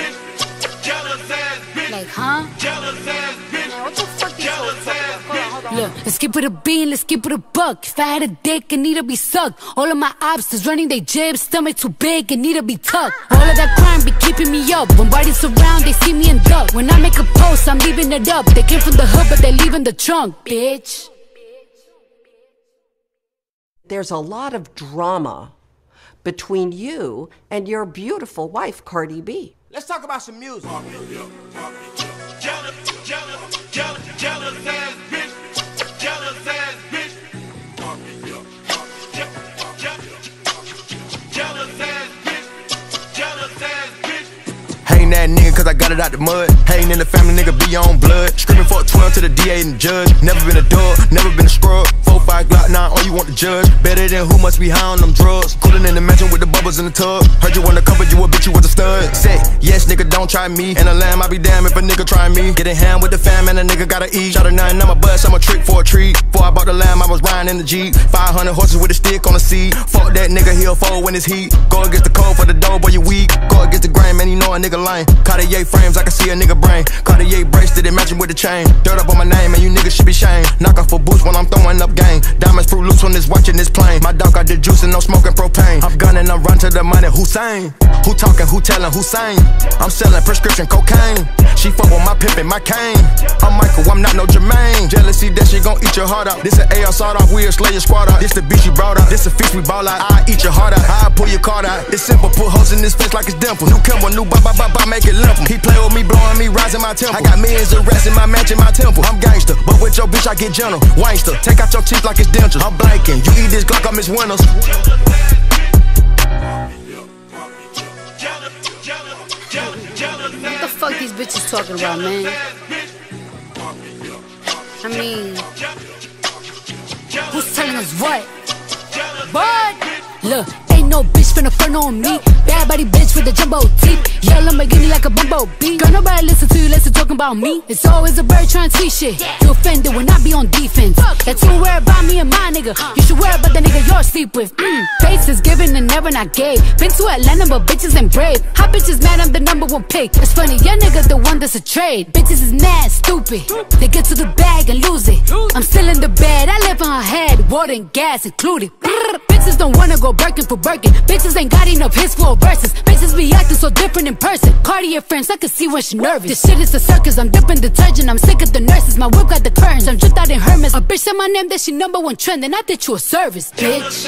S4: Like, huh? Man, what the fuck these hoes talking about? Hold on, hold on. Look, let's keep it a bean, let's keep it a buck. If I had a dick, it need to be sucked. All of my obstacles running they jibs, stomach too big, it need to be tucked. All of that crime be keeping me up. When bodies around, they see me and duck. When I make a post, I'm leaving it up. They came from the hood, but they leaving the trunk, bitch.
S1: There's a lot of drama between you and your beautiful wife, Cardi B.
S5: Let's talk about some music.
S2: Jealous, jealous, jealous, jealous ass bitch. Jealous ass bitch. Jealous ass bitch. Jealous ass bitch.
S3: Hating that nigga cause I got it out the mud. Hating in the family, nigga be on blood. Screaming for a twelve to the D A and the judge. Never been a dog, never been a scrub. Four, five Glock, nine, all you want to judge. Better than who must be high on them drugs. Cooling in the mansion with the bubbles in the tub. Heard you undercover, you a bitch, you was a stud. Say, yes, nigga, don't try me. And a lamb, I be damn if a nigga try me. Getting ham with the fam and a nigga gotta eat. Shot a nine, I'm a bust, I'm a trick for a treat. Before I bought the lamb, I was riding in the Jeep. five hundred horses with a stick on the seat. Fuck that nigga, he'll fold when it's heat. Go against the cold for the dough, boy, you weak. Go against the grain, man, you know a nigga lame. Cardi frames, I can see a nigga brain. Cardi bracelet, it matching with the chain. Dirt up on my name, and you niggas should be shamed. Knock off a boost when I'm throwing up game. Diamonds fruit loose when it's watching this plane. My dog got the juice and no smoking propane. I'm gunning, I'm run to the money, Hussein. Who talking, who telling, who saying? I'm selling prescription cocaine. She fuck with my pimp and my cane. I'm Michael, I'm not no Jermaine. Jealousy, that shit gon' eat your heart out. This an A R sawed off, we'll slay your squad out. This the beat you brought out, this the fish we ball out. I eat your heart out, I pull your card out. It's simple, put hoes in this face like it's dimple. New Kimber, new ba ba ba ba, make it limp. He play with me, blowing me, rising my temple. I got millions of rats in my match in my temple. I'm gangster, but with your bitch I get gentle. Wangster, take out your teeth like it's dentures. I'm blanking, you eat this Glock, I miss Winners.
S4: What the fuck these bitches talking about, man? I mean, who's telling us what? Look, ain't no bitch finna front on me. Bad body bitch with the jumbo teeth. Yell Lamborghini like a bumblebee. Girl, nobody listen to you, listen talking about me. It's always a bird trying to tweet shit. You offended when I be on defense. That's who worry about me and my nigga. You should worry about the nigga you're asleep with. Mm. Faces given and never not gave. Been to Atlanta but bitches ain't brave. Hot bitches mad I'm the number one pick. It's funny, your nigga the one that's a trade. Bitches is mad, stupid. They get to the bag and lose it. I'm still in the bed, I live on her head. Water and gas included. Bitches don't wanna go Birkin for Birkin. Bitches ain't got enough hits for verses. Bitches be acting so different in person. Cardi your friends, I can see when she nervous. This shit is a circus, I'm dipping detergent. I'm sick of the nurses, my whip got the curtains. I'm dripped out in Hermes. A bitch said my name, that she number one trend. And I did you a service, bitch.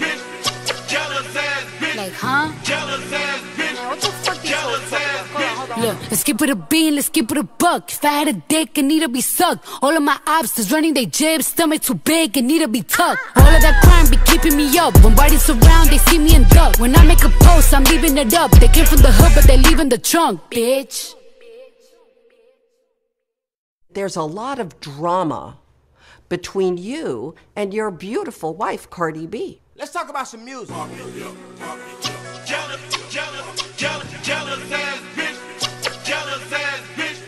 S4: Like, huh? Man, what the fuck you so fuck about? Look, let's keep it a bean, let's keep it a buck. If I had a dick, it need to be sucked. All of my obstacles running they jibs, stomach too big, it need to be tucked. All of that crime be keeping me up. When bodies surround, they see me and duck. When I make a post, I'm leaving it up. They came from the hood, but they leaving the trunk, bitch.
S1: There's a lot of drama between you and your beautiful wife, Cardi B.
S5: Let's talk about some music.
S2: Jealous, jealous, jealous, jealous ass bitch. Jealous ass bitch.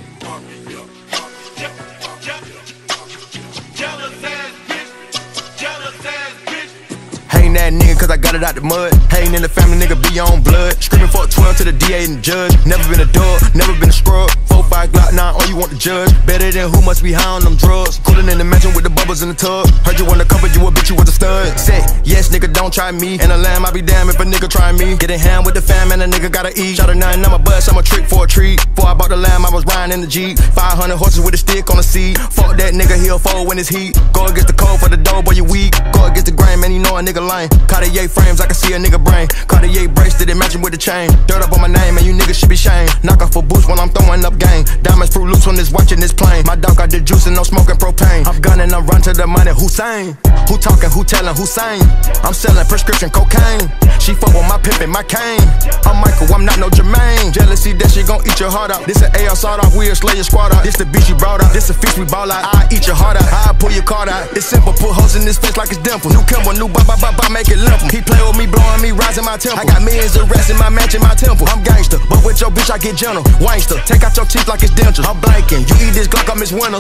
S2: Jealous ass bitch. Jealous ass bitch.
S3: Hating that nigga cause I got it out the mud. Hating in the family, nigga be on blood. Screaming for a twelve to the D A and the judge. Never been a dog, never been a scrub. Four, five Glock nine, all you want to judge. Better than who must be high on them drugs. Cooling in the mansion with the bubbles in the tub. Heard you undercover, you a bitch, you was a stud. Say, yes nigga, don't try me. And a lamb, I be damn if a nigga try me. Get in hand with the fam and a nigga gotta eat. Shot a nine, I'm a bust, I'm a trick for a treat. Before I bought the lamb, I was riding in the Jeep. five hundred horses with a stick on the seat. Fuck that nigga, he'll fold when it's heat. Go against the cold for the dough, boy, you weak. Go against the grain, man, you know a nigga lame. Cardi frames, I can see a nigga brain. Cardi bracelet, it matching with the chain. Dirt up on my name, and you niggas should be shamed. Knock off a boost when I'm throwing up game. Diamonds fruit loose when it's watching this plane. My dog got the juice and no smoking propane. I'm gunning, I'm run to the money. Hussein, who talking, who telling, who saying? I'm selling prescription cocaine. She fuck with my pimp and my cane. I'm Michael, I'm not no Jermaine. Jealousy, that shit gon' eat your heart out. This an A R sawed off, we'll slay your squad out. This the beach you brought out, this a fish we ball out. I eat your heart out, I pull your card out. It's simple, put holes in this face like it's dimple. New Kimber, new ba ba ba ba, make it limp. He play with me, blowing me, rising my temple. I got millions of rats in my mansion, my temple. I'm gangster, but with your bitch I get gentle. Wangster, take out your teeth like it's dentures. I'm blanking, you eat this Glock, I miss Winners.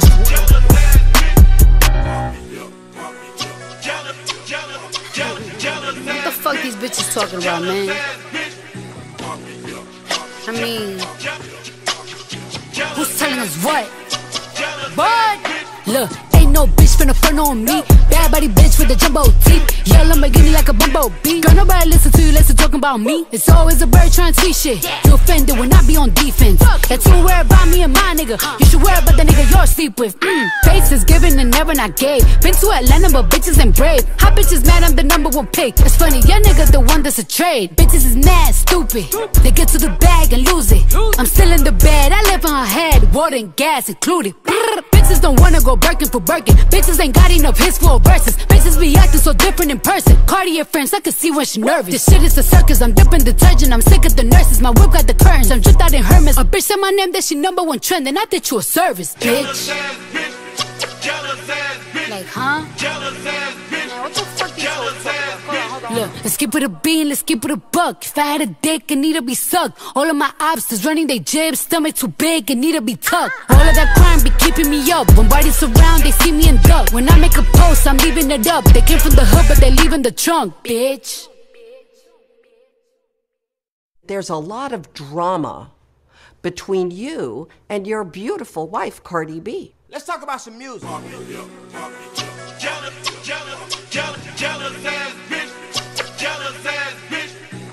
S4: What the fuck these bitches talking about, man? I mean, who's telling us what? What? Look, ain't no bitch finna front on me. Bad body bitch with the jumbo teeth. Yell Lamborghini like a bumblebee. Girl, nobody listen to you, listen talking about me. It's always a bird trying to tweet shit. You offended when I be on defense. That's who worry about me and my nigga. You should worry about the nigga you're asleep with. Mm. Faces given and never not gave. Been to Atlanta but bitches ain't brave. Hot bitches mad I'm the number one pick. It's funny, your nigga the one that's a trade. Bitches is mad, stupid. They get to the bag and lose it. I'm still in the bed, I live on her head. Water and gas included. Bitches don't wanna go Birkin for Birkin. Bitches ain't got enough hits for verses. Bitches be acting so different in person. Cardi your friends, I can see when she nervous. This shit is a circus, I'm dipping detergent. I'm sick of the nurses, my whip got the curtains. I'm dripped out in Hermes. A bitch said my name, that she number one trend. And I did you a service, bitch. Like, huh? Man, what the fuck you so fuck about? Look, let's keep it a bean, let's keep it a buck. If I had a dick, it need to be sucked. All of my obstacles running they jibs, stomach too big, it need to be tucked. All of that crime be keeping me up. When bodies surround, they see me and duck. When I make a post, I'm leaving it up. They came from the hood, but they leaving the trunk, bitch.
S1: There's a lot of drama between you and your beautiful wife, Cardi B.
S5: Let's talk about some music.
S2: Jealous, jealous, jealous, jealous ass bitch. Jealous ass bitch.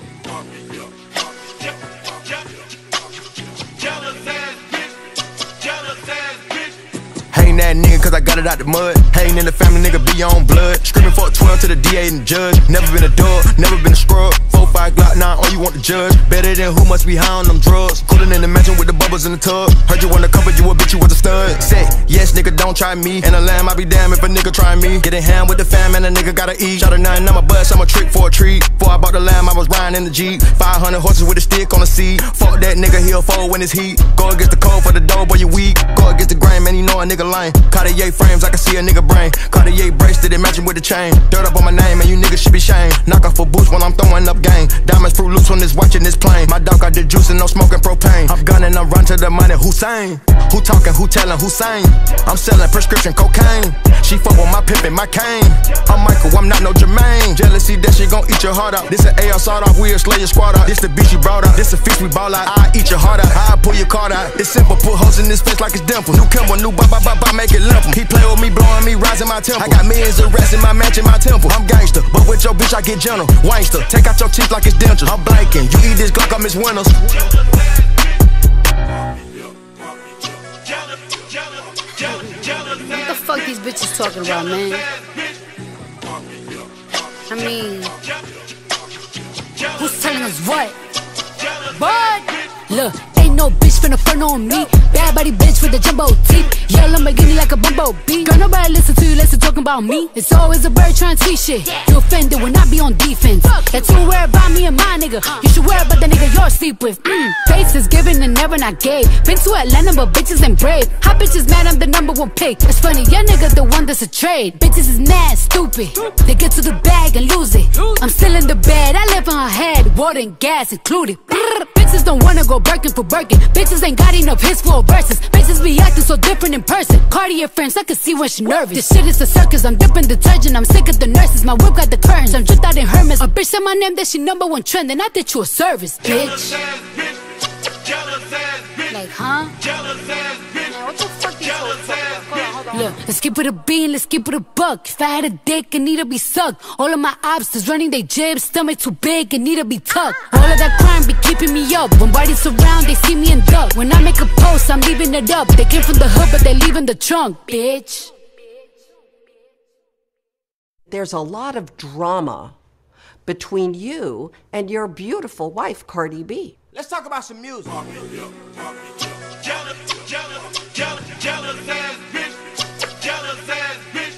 S2: Jealous ass bitch. Jealous ass bitch.
S3: Hating that nigga cause I got it out the mud. Hating in the family, nigga be on blood. Screaming for a twelve to the D A and the judge. Never been a dog, never been a scrub. Four, five Glock nine, all you want to judge. Better than who must be high on them drugs. Cooling in the mansion with the bubbles in the tub. Heard you undercover, you a bitch, you was a stud. Say, yes nigga, don't try me. And a lamb, I be damn if a nigga try me. Get in hand with the fam and a nigga gotta eat. Shot a nine, I'm a bust, I'm a trick for a treat. Before I bought the lamb, I was riding in the Jeep. five hundred horses with a stick on the seat. Fuck that nigga, he'll fold when it's heat. Go against the cold for the dough, boy, you weak. Go against the grain, man, you know a nigga lame. Cardi frames, I can see a nigga brain. Cardi bracelet, it matching with the chain. Dirt up on my name and you niggas should be shamed. Knock off a boost when I'm throwing up game. Diamonds fruit loose when it's watching this plane. My dog got the juice and no smoking propane. I'm gunning, I'm run to the money. Hussein, who talking, who telling, who saying? I'm selling prescription cocaine. She fuck with my pimpin', my cane. I'm Michael, I'm not no Jermaine. Jealousy, that shit gon' eat your heart out. This an A R sawed off, we'll slay your squad out. This the bitch you brought out. This a feast we ball out. I eat your heart out. I pull your card out. It's simple, put holes in this face like it's dimple. New Kimber, new ba ba ba ba, make it limp. He play with me, blowing me, rising my temple. I got millions of rats in my mansion, my temple. I'm gangster, but with your bitch I get gentle. Wangster, take out your teeth like it's dentures. I'm blanking, you eat this Glock, I miss Winners.
S4: What the fuck these bitches talking about, man? I mean, who's telling us what? What? Look, ain't no bitch finna front on me. Bad body bitch with the jumbo teeth. Yeah, Lamborghini like a bumblebee. Girl, nobody listen to you, listen talking about me. It's always a bird trying to tweet shit. You offended when I be on defense. That's who worry about me and my nigga. You should worry about the nigga you're sleep with. Mm. Face is given and never not gave. Been to Atlanta, but bitches ain't brave. Hot bitches mad, I'm the number one pick. It's funny, your nigga the one that's a trade. Bitches is mad, stupid. They get to the bag and lose it. I'm still in the bed, I live in her head. Water and gas included. Bitches don't wanna go Birkin for Birkin. Bitches ain't got enough hits for verses. Bitches be acting so different in person. Cardi your friends, I can see when she nervous. This shit is a circus, I'm dipping detergent. I'm sick of the nurses, my whip got the curtains. I'm dripped out in Hermes. A bitch said my name, that she number one trend. And I did you a service, bitch. Like, huh? Man, what the fuck these hoes talking about? Hold on, hold on. Look, let's keep it a bean, let's keep it a buck. If I had a dick, it need to be sucked. All of my obstacles running they jibs, stomach too big, it need to be tucked. All of that crime be keeping me up. When bodies surround, they see me and duck. When I make a post, I'm leaving it up. They came from the hood, but they leaving the trunk, bitch.
S1: There's a lot of drama between you and your beautiful wife, Cardi B.
S5: Let's talk about some music.
S2: Jealous, jealous, jealous, jealous ass bitch. Jealous ass bitch.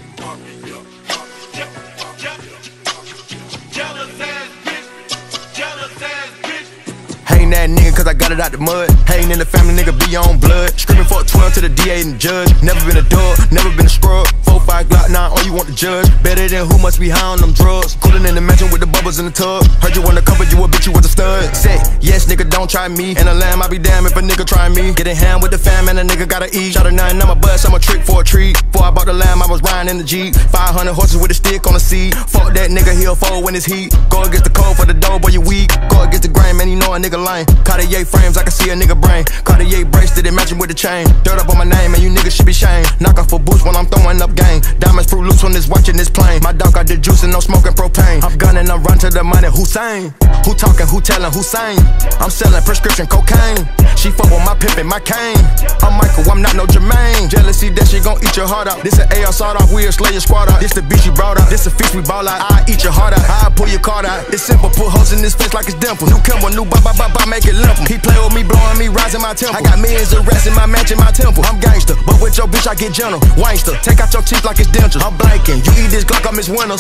S2: Jealous ass bitch. Jealous ass bitch.
S3: Hating that nigga cause I got it out the mud. Hating in the family, nigga be on blood. Screaming for a twelve to the D A and the judge. Never been a dog, never been a scrub. Four, five Glock, nine, all you want to judge. Better than who must be high on them drugs. Cooling in the mansion with the bubbles in the tub. Heard you undercover, you a bitch, you was a stud. Say, yes, nigga, don't try me. And a lamb, I be damn if a nigga try me. Getting ham with the fam and a nigga gotta eat. Shot a nine, I'm a bust, I'm a trick for a treat. Before I bought the lamb, I was riding in the Jeep. five hundred horses with a stick on the seat. Fuck that nigga, he'll fold when it's heat. Go against the cold for the dough, boy, you weak. Go against the grain, man, you know a nigga lame. Cartier frames, I can see a nigga brain. Cartier bracelet, it matching with the chain. Dirt up on my name, and you niggas should be shamed. Knock off a boost when I'm throwing up game. Diamonds fruit loose when it's watching this plane. My dog got the juice and no smoking propane. I'm gunning, I'm run to the money. Hussein, who talking, who telling, who saying? I'm selling prescription cocaine. She fuck with my pimpin', my cane. I'm Michael, I'm not no Jermaine. Jealousy, that shit gon' eat your heart out. This an A R sawed off, we'll slay your squad out. This the bitch you brought out. This a feast we ball out. I eat your heart out. I pull your card out. It's simple, put holes in this face like it's dimple. New Kimber, new ba ba ba ba, make it limp. He play with me, blowing me, rising my temple. I got millions of rats in my mansion, my temple. I'm gangster, but with your bitch I get gentle. Wangster, take out your teeth like it's dentures. I'm blanking, you eat this Glock, I miss Winners.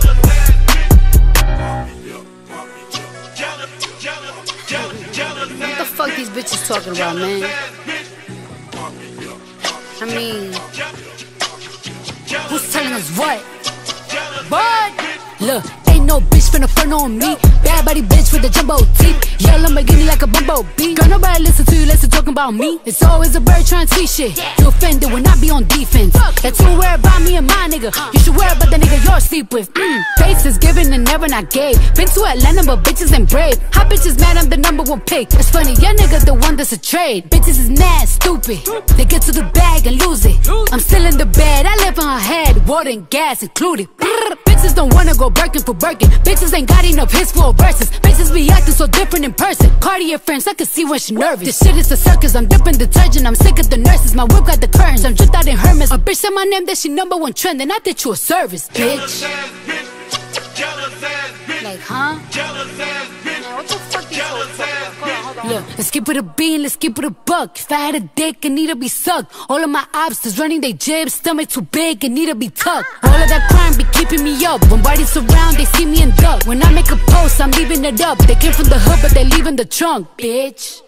S4: What the fuck these bitches talking about, man? I mean, who's telling us what? What? Look, ain't no bitch finna front on me. Bad body bitch with the jumbo teeth. Yeah, Lamborghini like a bumblebee. Girl, nobody listen to you, listen talking about me. It's always a bird trying to tweet shit. You offended when I be on defense. That's who worry about me and my nigga. You should worry about the nigga you're sleep with. Mm. Face is given and never not gave. Been to Atlanta, but bitches ain't brave. Hot bitches mad, I'm the number one pick. It's funny, your nigga the one that's a trade. Bitches is mad, stupid. They get to the bag and lose it. I'm still in the bed, I live in her head. Water and gas included. Bitches don't wanna go Birkin for Birkin. Bitches ain't got enough hits for verses. Bitches be acting so different in person. Cardi your friends, I can see when she nervous. This shit is a circus, I'm dipping detergent. I'm sick of the nurses, my whip got the curtains. I'm dripped out in Hermes. A bitch said my name, that she number one trend. And I did you a service, bitch. Like, huh? Man, what the fuck these hoes talking about? Hold on, hold on. Look, let's keep it a bean, let's keep it a buck. If I had a dick, it need to be sucked. All of my obstacles running they jibs, stomach too big, it need to be tucked. All of that crime be keeping me up. When bodies surround, they see me and duck. When I make a post, I'm leaving it up. They came from the hood, but they leaving the trunk, bitch.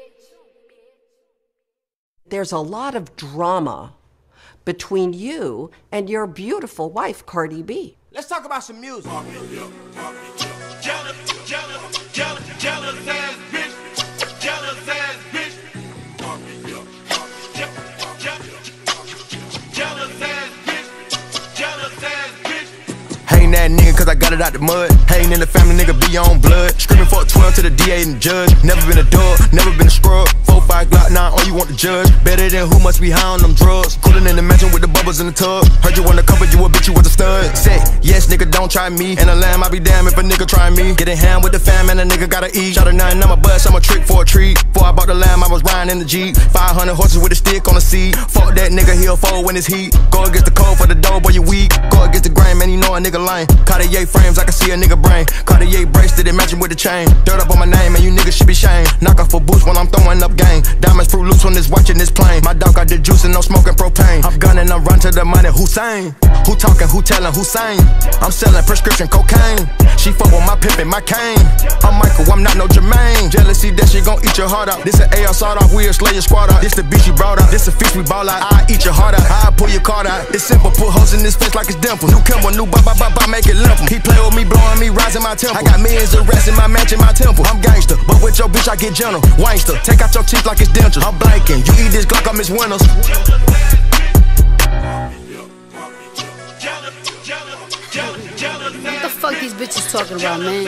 S1: There's a lot of drama between you and your beautiful wife, Cardi B.
S5: Let's talk about some music.
S2: Jealous, jealous, jealous, jealous ass bitch. Jealous ass bitch. Je- je- Jealous ass bitch. Jealous ass bitch.
S3: Hating that nigga cause I got it out the mud. Hating in the family, nigga be on blood. Screaming for a twelve to the D A and the judge. Never been a dog, never been a scrub. Four, five Glock nine, all you want to judge. Better than who must be high on them drugs. Coolin' in the mansion with the bubbles in the tub. Heard you undercover, you a bitch, you was a stud. Say, yes, nigga, don't try me. And a lamb, I be damn if a nigga try me. Getting hand with the fam and a nigga gotta eat. Shot a nine, I'm a bust, I'm a trick for a treat. Before I bought the lamb, I was riding in the Jeep. five hundred horses with a stick on the seat. Fuck that nigga, he'll fold when it's heat. Go against the cold for the dough, boy, you weak. Go against the grain, man, you know a nigga lame. Cardi frames, I can see a nigga brain. Cardi bracelet, it matching with the chain. Dirt up on my name, and you niggas should be shamed. Knock off a boost when I'm throwing up game. Diamonds fruit loose when it's watching this plane. My dog got the juice and no smoking propane. I'm gunning, I'm run to the money. Hussein, who talking, who telling, who saying? I'm selling prescription cocaine. She fuck with my pimpin', my cane. I'm Michael, I'm not no Jermaine. Jealousy, that shit gon' eat your heart out. This an A R sawed off, we'll slay your squad out. This the bitch you brought out. This a fish we ball out. I eat your heart out. I pull your card out. It's simple, put holes in this face like it's dimple. New Kimber, new bop, bop, bop, bop, make it limp. He play with me, blowing me, rising my temple. I got millions of rats in my mansion, my temple. I'm gangster, but with your bitch I get gentle. Wangster, take out your teeth like it's dentures. I'm blanking, you eat this Glock, I miss Winners.
S4: What the fuck these bitches talking about, man?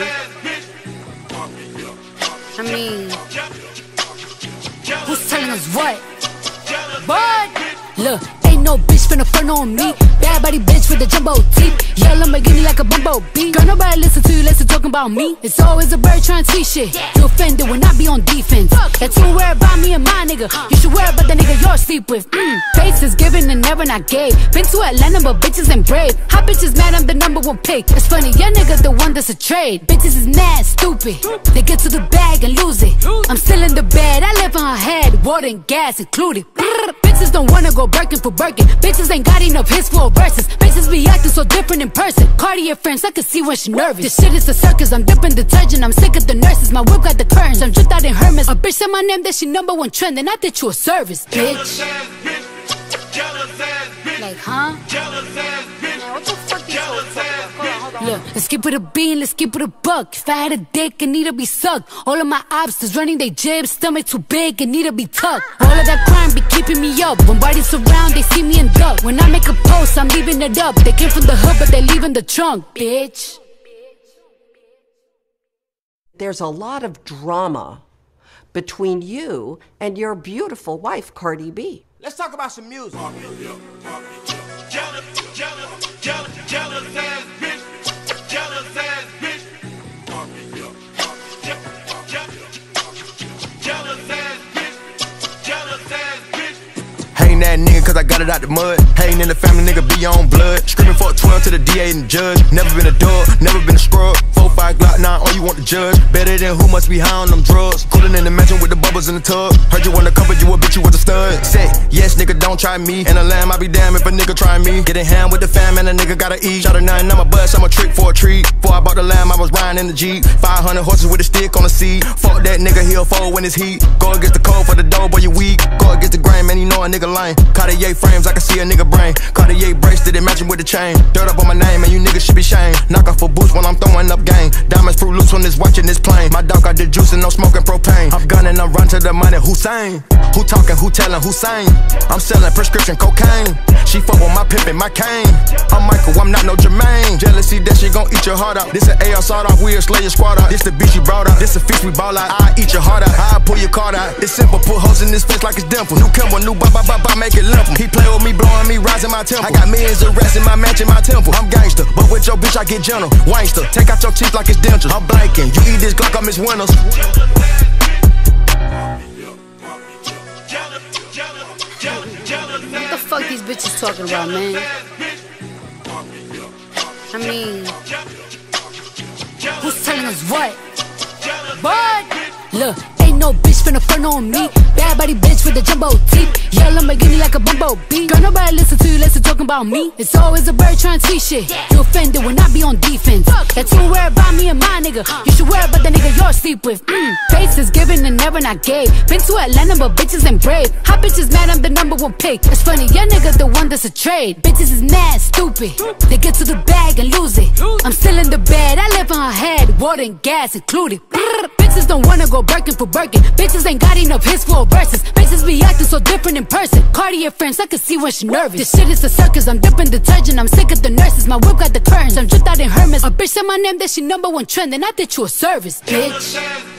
S4: I mean, who's telling us what? But look, ain't no bitch finna front on me. Bad body bitch with the jumbo teeth. Yeah, Lamborghini like a bumblebee. Girl, nobody listen to you, listen talking about me. It's always a bird trying to see shit. You offended when I be on defense. That's who worry about me and my nigga. You should worry about the nigga you're sleep with. Mm. Face is given and never not gave. Been to Atlanta, but bitches ain't brave. Hot bitches mad, I'm the number one pick. It's funny, your nigga the one that's a trade. Bitches is mad, stupid. They get to the bag and lose it. I'm still in the bed, I live on her head. Water and gas included. Bitches don't wanna go Birkin for Birkin. Bitches ain't got enough hits for verses. Bitches be acting so different in person. Cardi friends, I can see when she nervous. This shit is a circus, I'm dipping detergent. I'm sick of the nurses, my whip got the curtains. I'm dripped out in Hermes. A bitch said my name, that she number one trend. And I did you a service, bitch. Like, huh? Man, what the fuck these hoes talking about? Hold on, hold on. Look, let's keep it a bean, let's keep it a buck. If I had a dick, it need to be sucked. All of my obstacles running they jibs, stomach too big, it need to be tucked. All of that crime be keeping me up. When bodies surround, they see me and duck. When I make a post, I'm leaving it up. They came from the hood, but they leaving the trunk, bitch.
S1: There's a lot of drama between you and your beautiful wife, Cardi B.
S5: Let's talk about some music.
S2: Jealous, jealous, jealous, jealous ass bitch. Jealous ass bitch. Je- je- Jealous ass bitch. Jealous ass bitch.
S3: Hating that nigga cause I got it out the mud. Hating in the family, nigga be on blood. Screaming for a twelve to the D A and the judge. Never been a dog, never been a scrub. Four, five Glock nine, all you want to judge. Better than who must be high on them drugs. Coolin' in the mansion with the bubbles in the tub. Heard you undercover, you a bitch, you was a stud. Say, yes, nigga, don't try me. And a lamb, I be damn if a nigga try me. Getting hand with the fam and a nigga gotta eat. Shot a nine, I'm a bust, I'm a trick for a treat. Before I bought the lamb, I was riding in the Jeep. five hundred horses with a stick on the seat. Fuck that nigga, he'll fold when it's heat. Go against the cold for the dough, boy, you weak. Go against the grain, man, you know a nigga lame. Cardi frames, I can see a nigga brain. Cardi bracelet, it matching with the chain. Dirt up on my name, and you niggas should be shamed. Knock off a boost when I'm throwing up game. Diamonds fruit loose when it's watching this plane. My dog got the juice and no smoking propane. I'm gunning, I'm run to the money. Hussein, who talking, who telling, who saying? I'm selling prescription cocaine. She fuck with my pimpin', my cane. I'm Michael, I'm not no Jermaine. Jealousy, that shit gon' eat your heart out. This an A R sawed off, we'll slay your squad out. This the bitch you brought out. This a fish we ball out. I eat your heart out. I pull your card out. It's simple, put holes in this face like it's dimple. New Kimber, new bop, bop, bop, bop, make it limp. He play with me, blowing me, rising my temple. I got millions of rats in my mansion, my temple. I'm gangster, but with your bitch I get gentle. Wangster, take out your teeth like it's dentures. I'm blanking, you eat this Glock, I miss Winners.
S4: What the fuck these bitches talking about, man? I mean, who's telling us what? But look, ain't no no bitch finna front on me. Bad body bitch with the jumbo teeth. Yeah, Lamborghini like a bumblebee. Girl, nobody listen to you, listen talking about me. It's always a bird trying to tweet shit. You offended when I be on defense. That's too worried about me and my nigga. You should worry about the nigga you're sleep with. Mm. Face is given and never not gave. Been to Atlanta, but bitches ain't brave. Hot bitches mad, I'm the number one pick. It's funny, your nigga the one that's a trade. Bitches is mad, stupid. They get to the bag and lose it. I'm still in the bed, I live in her head. Water and gas included. Bitches don't wanna go Birkin for Birkin. Bitches ain't got enough hits for verses. Bitches be acting so different in person. Cardi friends, I can see when she nervous. This shit is a circus, I'm dipping detergent. I'm sick of the nurses, my whip got the curtains. I'm dripped out in Hermes. A bitch said my name, that she number one trend. And I did you a service, bitch.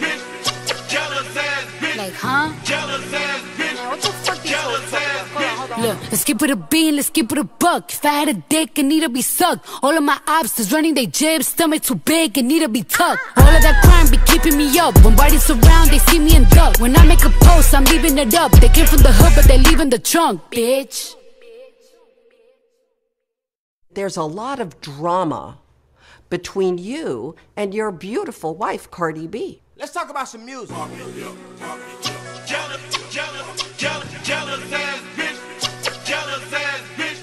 S4: Like, huh? Man, what the fuck these hoes talking about? Hold on, hold on. Look, let's keep it a bean, let's keep it a buck. If I had a dick, it need to be sucked. All of my obstacles running they jibs, stomach too big, it need to be tucked. All of that crime be keeping me up. When bodies around, they see me and duck. When I make a post, I'm leaving it up. They came from the hood, but they leaving the trunk, bitch.
S1: There's a lot of drama between you and your beautiful wife, Cardi B.
S5: Let's talk about some music.
S2: Jealous, jealous, jealous, jealous ass bitch. Jealous ass bitch.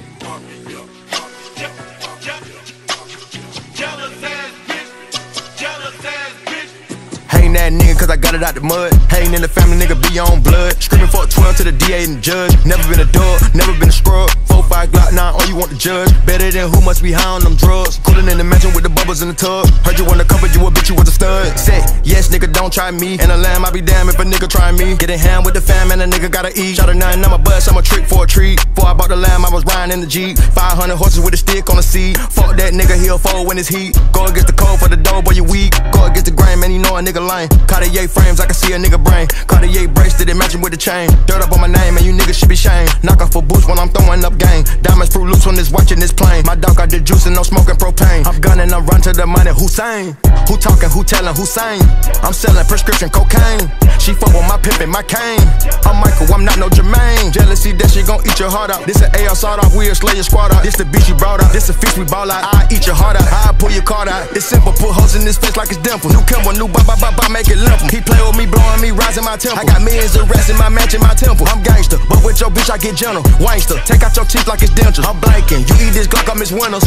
S2: Jealous ass bitch. Jealous ass bitch.
S3: Hating that nigga cause I got it out the mud. Hating in the family, nigga be on blood. Screaming for a twelve to the D A and the judge. Never been a dog, never been a scrub. Four, five Glock, nine, all you want to judge. Better than who must be high on them drugs. Cooling in the mansion with the bubbles in the tub. Heard you undercover, you a bitch, you was a stud. Say, yes, nigga, don't try me. And a lamb, I be damn if a nigga try me. Getting hand with the fam and a nigga gotta eat. Shot a nine, I'm a bust, I'm a trick for a treat. Before I bought the lamb, I was riding in the Jeep. five hundred horses with a stick on the seat. Fuck that nigga, he'll fold when it's heat. Go against the cold for the dough, boy, you weak. Go against the grain, man, you know a nigga lame. Cartier frames, I can see a nigga brain. Cartier bracelet, it matching with the chain. Dirt up on my name, and you niggas should be shamed. Knock off a boost when I'm throwing up game. Diamonds fruit loose on this watch in this plane. My dog got the juice and no smoking propane. I'm gunning, I'm run to the money, Hussein. Who talking, who telling, who saying? I'm selling prescription cocaine. She fuck with my pimpin', my cane. I'm Michael, I'm not no Jermaine. Jealousy, that shit gon' eat your heart out. This an A R sawed off, we'll slay your squad out. This the bitch you brought out. This a fish we ball out. I eat your heart out. I pull your card out. It's simple, put holes in this face like it's dimple. New Kimber, new bop, bop, bop, bop, make it limp. He play with me, blowing me, rising my temple. I got millions of rats in my mansion, my temple. I'm gangster, but with your bitch I get gentle. Wangster, take out your teeth like it's dentures. I'm blanking, you eat this Glock, I miss Winners.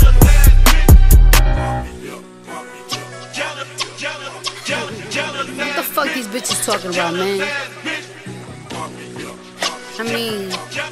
S4: What the fuck these bitches talking about, man? I mean,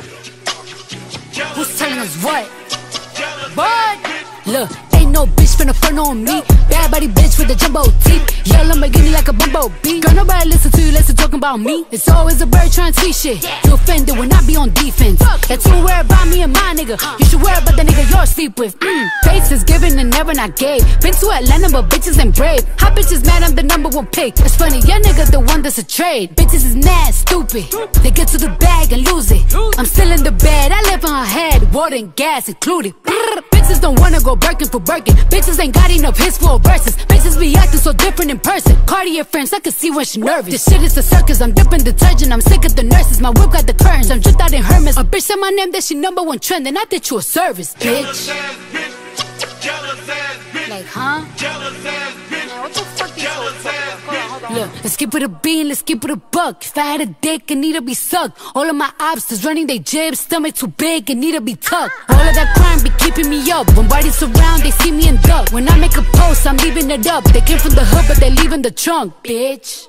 S4: who's telling us what? But look, ain't no bitch finna front on me. Bad body bitch with the jumbo teeth. Yeah, Lamborghini like a bumblebee. Girl, nobody listen to you, listen talking about me. It's always a bird trying to tweet shit. You offended when I be on defense. That's too worried about me and my nigga. You should worry about the nigga you're sleep with. Mm. Face is given and never not gave. Been to Atlanta, but bitches ain't brave. Hot bitches mad, I'm the number one pick. It's funny, your nigga the one that's a trade. Bitches is mad, stupid. They get to the bag and lose it. I'm still in the bed, I live in her head. Water and gas included. Bitches don't wanna go Birkin for Birkin. Bitches ain't got enough hits for verses. Bitches be acting so different in person. Cardi friends, I can see when she nervous. This shit is a circus, I'm dipping detergent. I'm sick of the nurses, my whip got the curtains. I'm dripped out in Hermes. A bitch said my name, that she number one trend. And I did you a service, bitch. Like, huh? Man, what the fuck these hoes talking about? Hold on, hold on. Look, let's keep it a bean, let's keep it a buck. If I had a dick, it need to be sucked. All of my obstacles running they jibs, stomach too big, it need to be tucked. All of that crime be keeping me up. When bodies around, they see me and duck. When I make a post, I'm leaving it up. They came from the hood, but they leaving the trunk, bitch.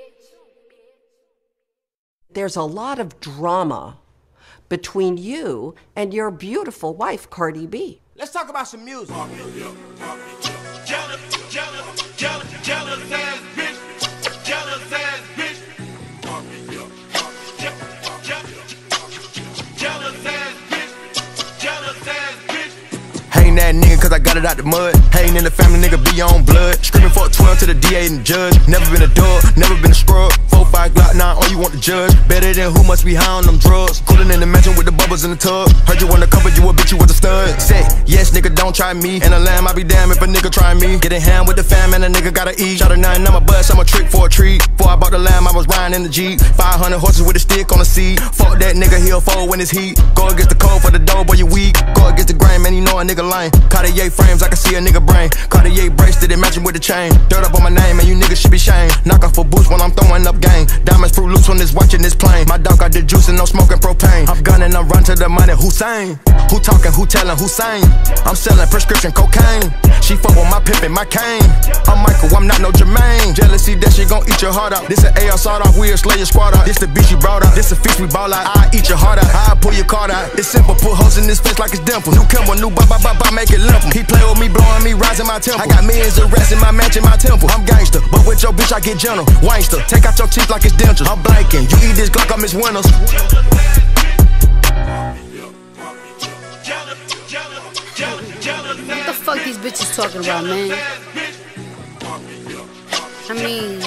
S1: There's a lot of drama between you and your beautiful wife, Cardi B.
S5: Let's talk about some music.
S2: Jealous, jealous, jealous, jealous ass bitch. Jealous ass bitch. Jealous ass bitch. Jealous ass bitch.
S3: Hating that nigga cause I got it out the mud. Hating in the family, nigga be on blood. Screaming for a twelve to the D A and the judge. Never been a dog, never been a scrub. Four, five Glock, nine, all you want to judge. Better than who must be high on them drugs. Cooling in the mansion with the bubbles in the tub. Heard you undercover, you a bitch, you was a stud. Say, yes, nigga, don't try me. And a lamb, I be damn if a nigga try me. Getting hand with the fam and a nigga gotta eat. Shot a nine, I'm a bust, I'm a trick for a treat. Before I bought the lamb, I was riding in the Jeep. five hundred horses with a stick on the seat. Fuck that nigga, he'll fold when it's heat. Go against the cold for the dough, boy, you weak. Go against the grain, man, you know a nigga lame. chain. Cartier frames, I can see a nigga brain. Cartier bracelet, it matching with the chain. Dirt up on my name, and you niggas should be shamed. Knock off a boost when I'm throwing up game. Diamonds fruit loose when it's watching this plane. My dog got the juice and no smoking propane. I'm gunning, I'm run to the money, Hussein. Who talking, who telling, who saying? I'm selling prescription cocaine. She fuck with my pimp and my cane. I'm Michael, I'm not no Jermaine. Jealousy, that shit gon' eat your heart out. This an A R sawed off, we'll slay your squad out. This the beach you brought out, this a fish we ball out. I eat your heart out, I pull your card out. It's simple, put holes in this face like it's dimple. New Kimber, new ba ba ba ba, make it limp. He play with me, blowing me, rising my temple. I got millions of rats in my match in my temple. I'm gangster, but with your bitch I get gentle. Wangster, take out your teeth like it's dentures. I'm blanking, you eat this Glock, I miss Winners.
S4: What the fuck these bitches talking about, man? I mean,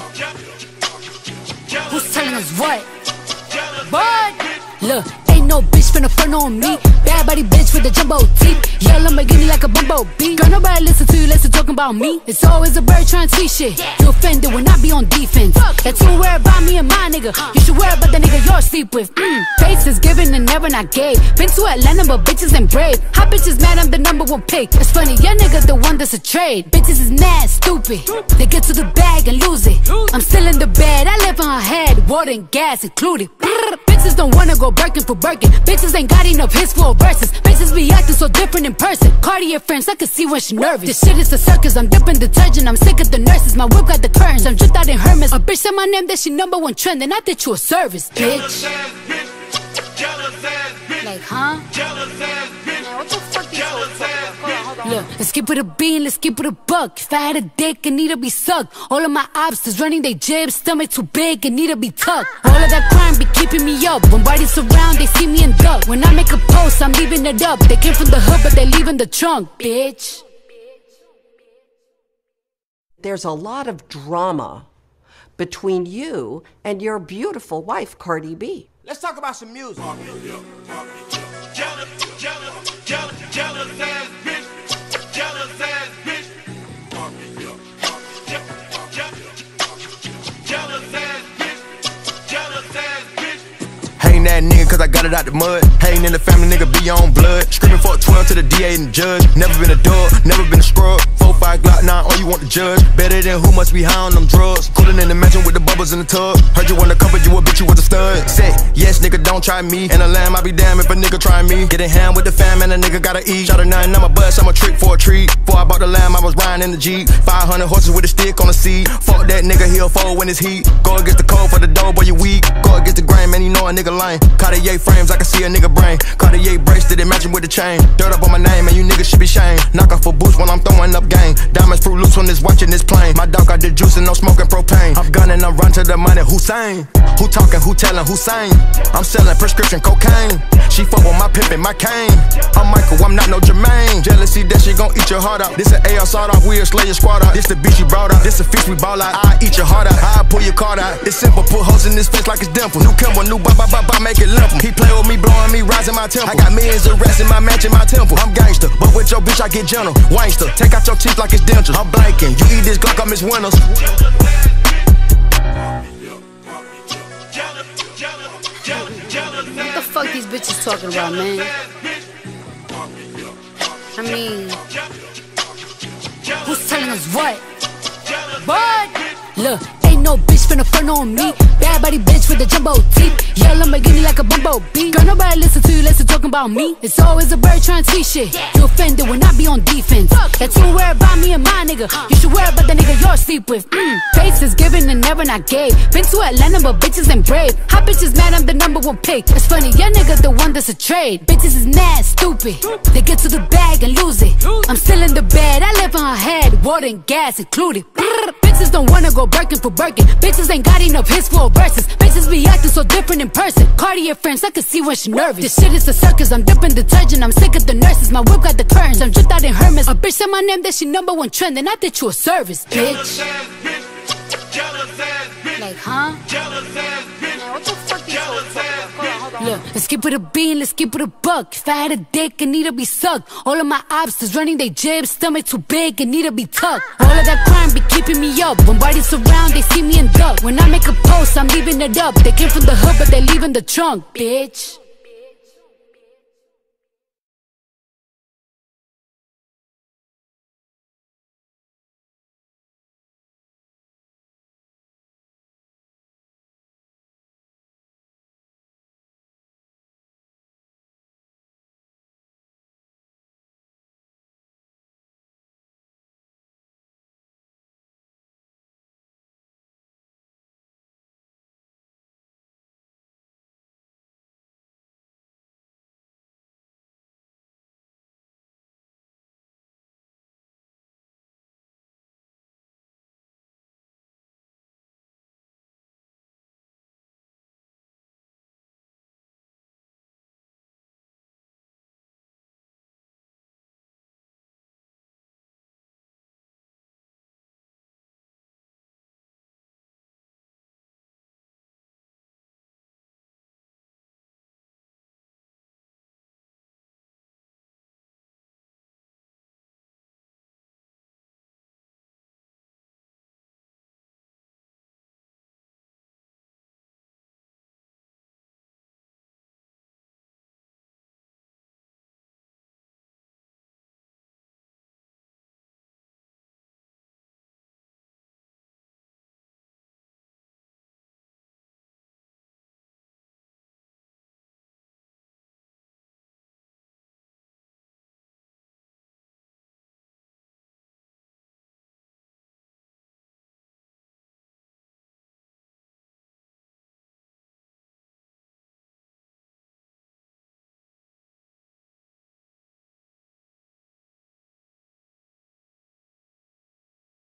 S4: who's telling us what? What? Look, ain't no bitch finna front on me. Bad body bitch with the jumbo teeth. Yeah, Lamborghini like a bumblebee. Girl, nobody listen to you, listen talking about me. It's always a bird trying to tweet shit. You offended when I be on defense. That's too worried about me and my nigga. You should worry about the nigga you're sleep with. Mm. Face is given and never not gave. Been to Atlanta, but bitches ain't brave. Hot bitches mad, I'm the number one pick. It's funny, your nigga the one that's a trade. Bitches is mad, stupid. They get to the bag and lose it. I'm still in the bed, I live in her head. Water and gas included. Bitches don't wanna go Birkin for Birkin. Bitches ain't got enough hits for verses. Bitches be acting so different in person. Cardi friends, I can see when she nervous. This shit is a circus, I'm dipping detergent. I'm sick of the nurses, my whip got the curtains. I'm dripped out in Hermes. A bitch said my name, that she number one trend. And I did you a service, bitch. Like, huh? Man, what the fuck these hoes talking about? Hold on, hold on. Look, let's keep it a bean, let's keep it a buck. If I had a dick, it need to be sucked. All of my obstacles running they jibs, stomach too big, it need to be tucked. All of that crime be keeping me up. When bodies surround, they see me in duck. When I make a post, I'm leaving it up. They came from the hood, but they leaving the trunk, bitch.
S1: There's a lot of drama between you and your beautiful wife, Cardi B.
S5: Let's talk about some music.
S2: Jealous, jealous, jealous, jealous ass bitch. Jealous ass bitch. Jealous ass bitch. Jealous ass bitch.
S3: Hating that nigga cause I got it out the mud. Hating in the family, nigga be on blood. Screaming for a twelve to the D A and the judge. Never been a dog, never been a scrub. Four, five Glock, nine, all you want to judge. Better than who must be high on them drugs. Cooling in the mansion with the bubbles in the tub. Heard you undercover, you a bitch, you was a stud. Say, yes, nigga, don't try me. And a lamb, I be damn if a nigga try me. Getting hand with the fam and a nigga gotta eat. Shot a nine, I'm a bust, I'm a trick for a treat. Before I bought the lamb, I was riding in the Jeep. five hundred horses with a stick on the seat. Fuck that nigga, he'll fold when it's heat. Go against the cold for the dough, boy, you weak. Go against the grain, man, you know a nigga lame. Cartier frames, I can see a nigga brain. Cartier bracelet, it matching with the chain. Dirt up on my name, and you niggas should be shamed. Knock off a boost when I'm throwing up game. Diamonds fruit loose when it's watching this plane. My dog got the juice and no smoking propane. I'm gunning, I'm run to the money, Hussein. Who talking, who telling, who saying? I'm selling prescription cocaine. She fuck with my pimp and my cane. I'm Michael, I'm not no Jermaine. Jealousy, that shit gon' eat your heart out. This an A R sawed off, we'll slay your squad out. This the beach you brought out, this a fish we ball out. I eat your heart out, I pull your card out. It's simple, put holes in this face like it's dimple. New Kimber, new ba ba ba ba, make it limp. He play with me, blowing me, rising my temple. I got millions of rats in my match in my temple. I'm gangster, but with your bitch I get gentle. Wangster, take out your teeth like it's dentures. I'm blanking, you eat this Glock, I miss Winners.
S4: What the fuck these bitches talking about, man? I mean, who's telling us what? What? Look, ain't no bitch finna front on me. Bad body bitch with the jumbo teeth. Yeah, Lamborghini like a bumblebee. Girl, nobody listen to you, listen talking about me. It's always a bird trying to tweet shit. You offended when I be on defense. That's too worried about me and my nigga. You should worry about the nigga you're sleep with. Mm. Face is given and never not gave. Been to Atlanta, but bitches ain't brave. Hot bitches mad, I'm the number one pick. It's funny, your nigga the one that's a trade. Bitches is mad, stupid. They get to the bag and lose it. I'm still in the bed, I live in her head. Water and gas included. Bitches don't wanna go Birkin for Birkin. Bitches ain't got enough hits for verses. Bitches be acting so different in person. Cardi friends, I can see when she nervous. This shit is a circus, I'm dipping detergent. I'm sick of the nurses, my whip got the curtains. I'm dripped out in Hermes. A bitch said my name, that she number one trend. And I did you a service, bitch. Like, huh? Man, what the fuck these hoes talking about? Hold on, hold on. Look, let's keep it a bean, let's keep it a buck. If I had a dick, it need to be sucked. All of my obstacles running they jibs, stomach too big, it need to be tucked. All of that crime be keeping me up. When bodies surround, they see me in duck. When I make a post, I'm leaving it up. They came from the hood, but they leaving the trunk, bitch.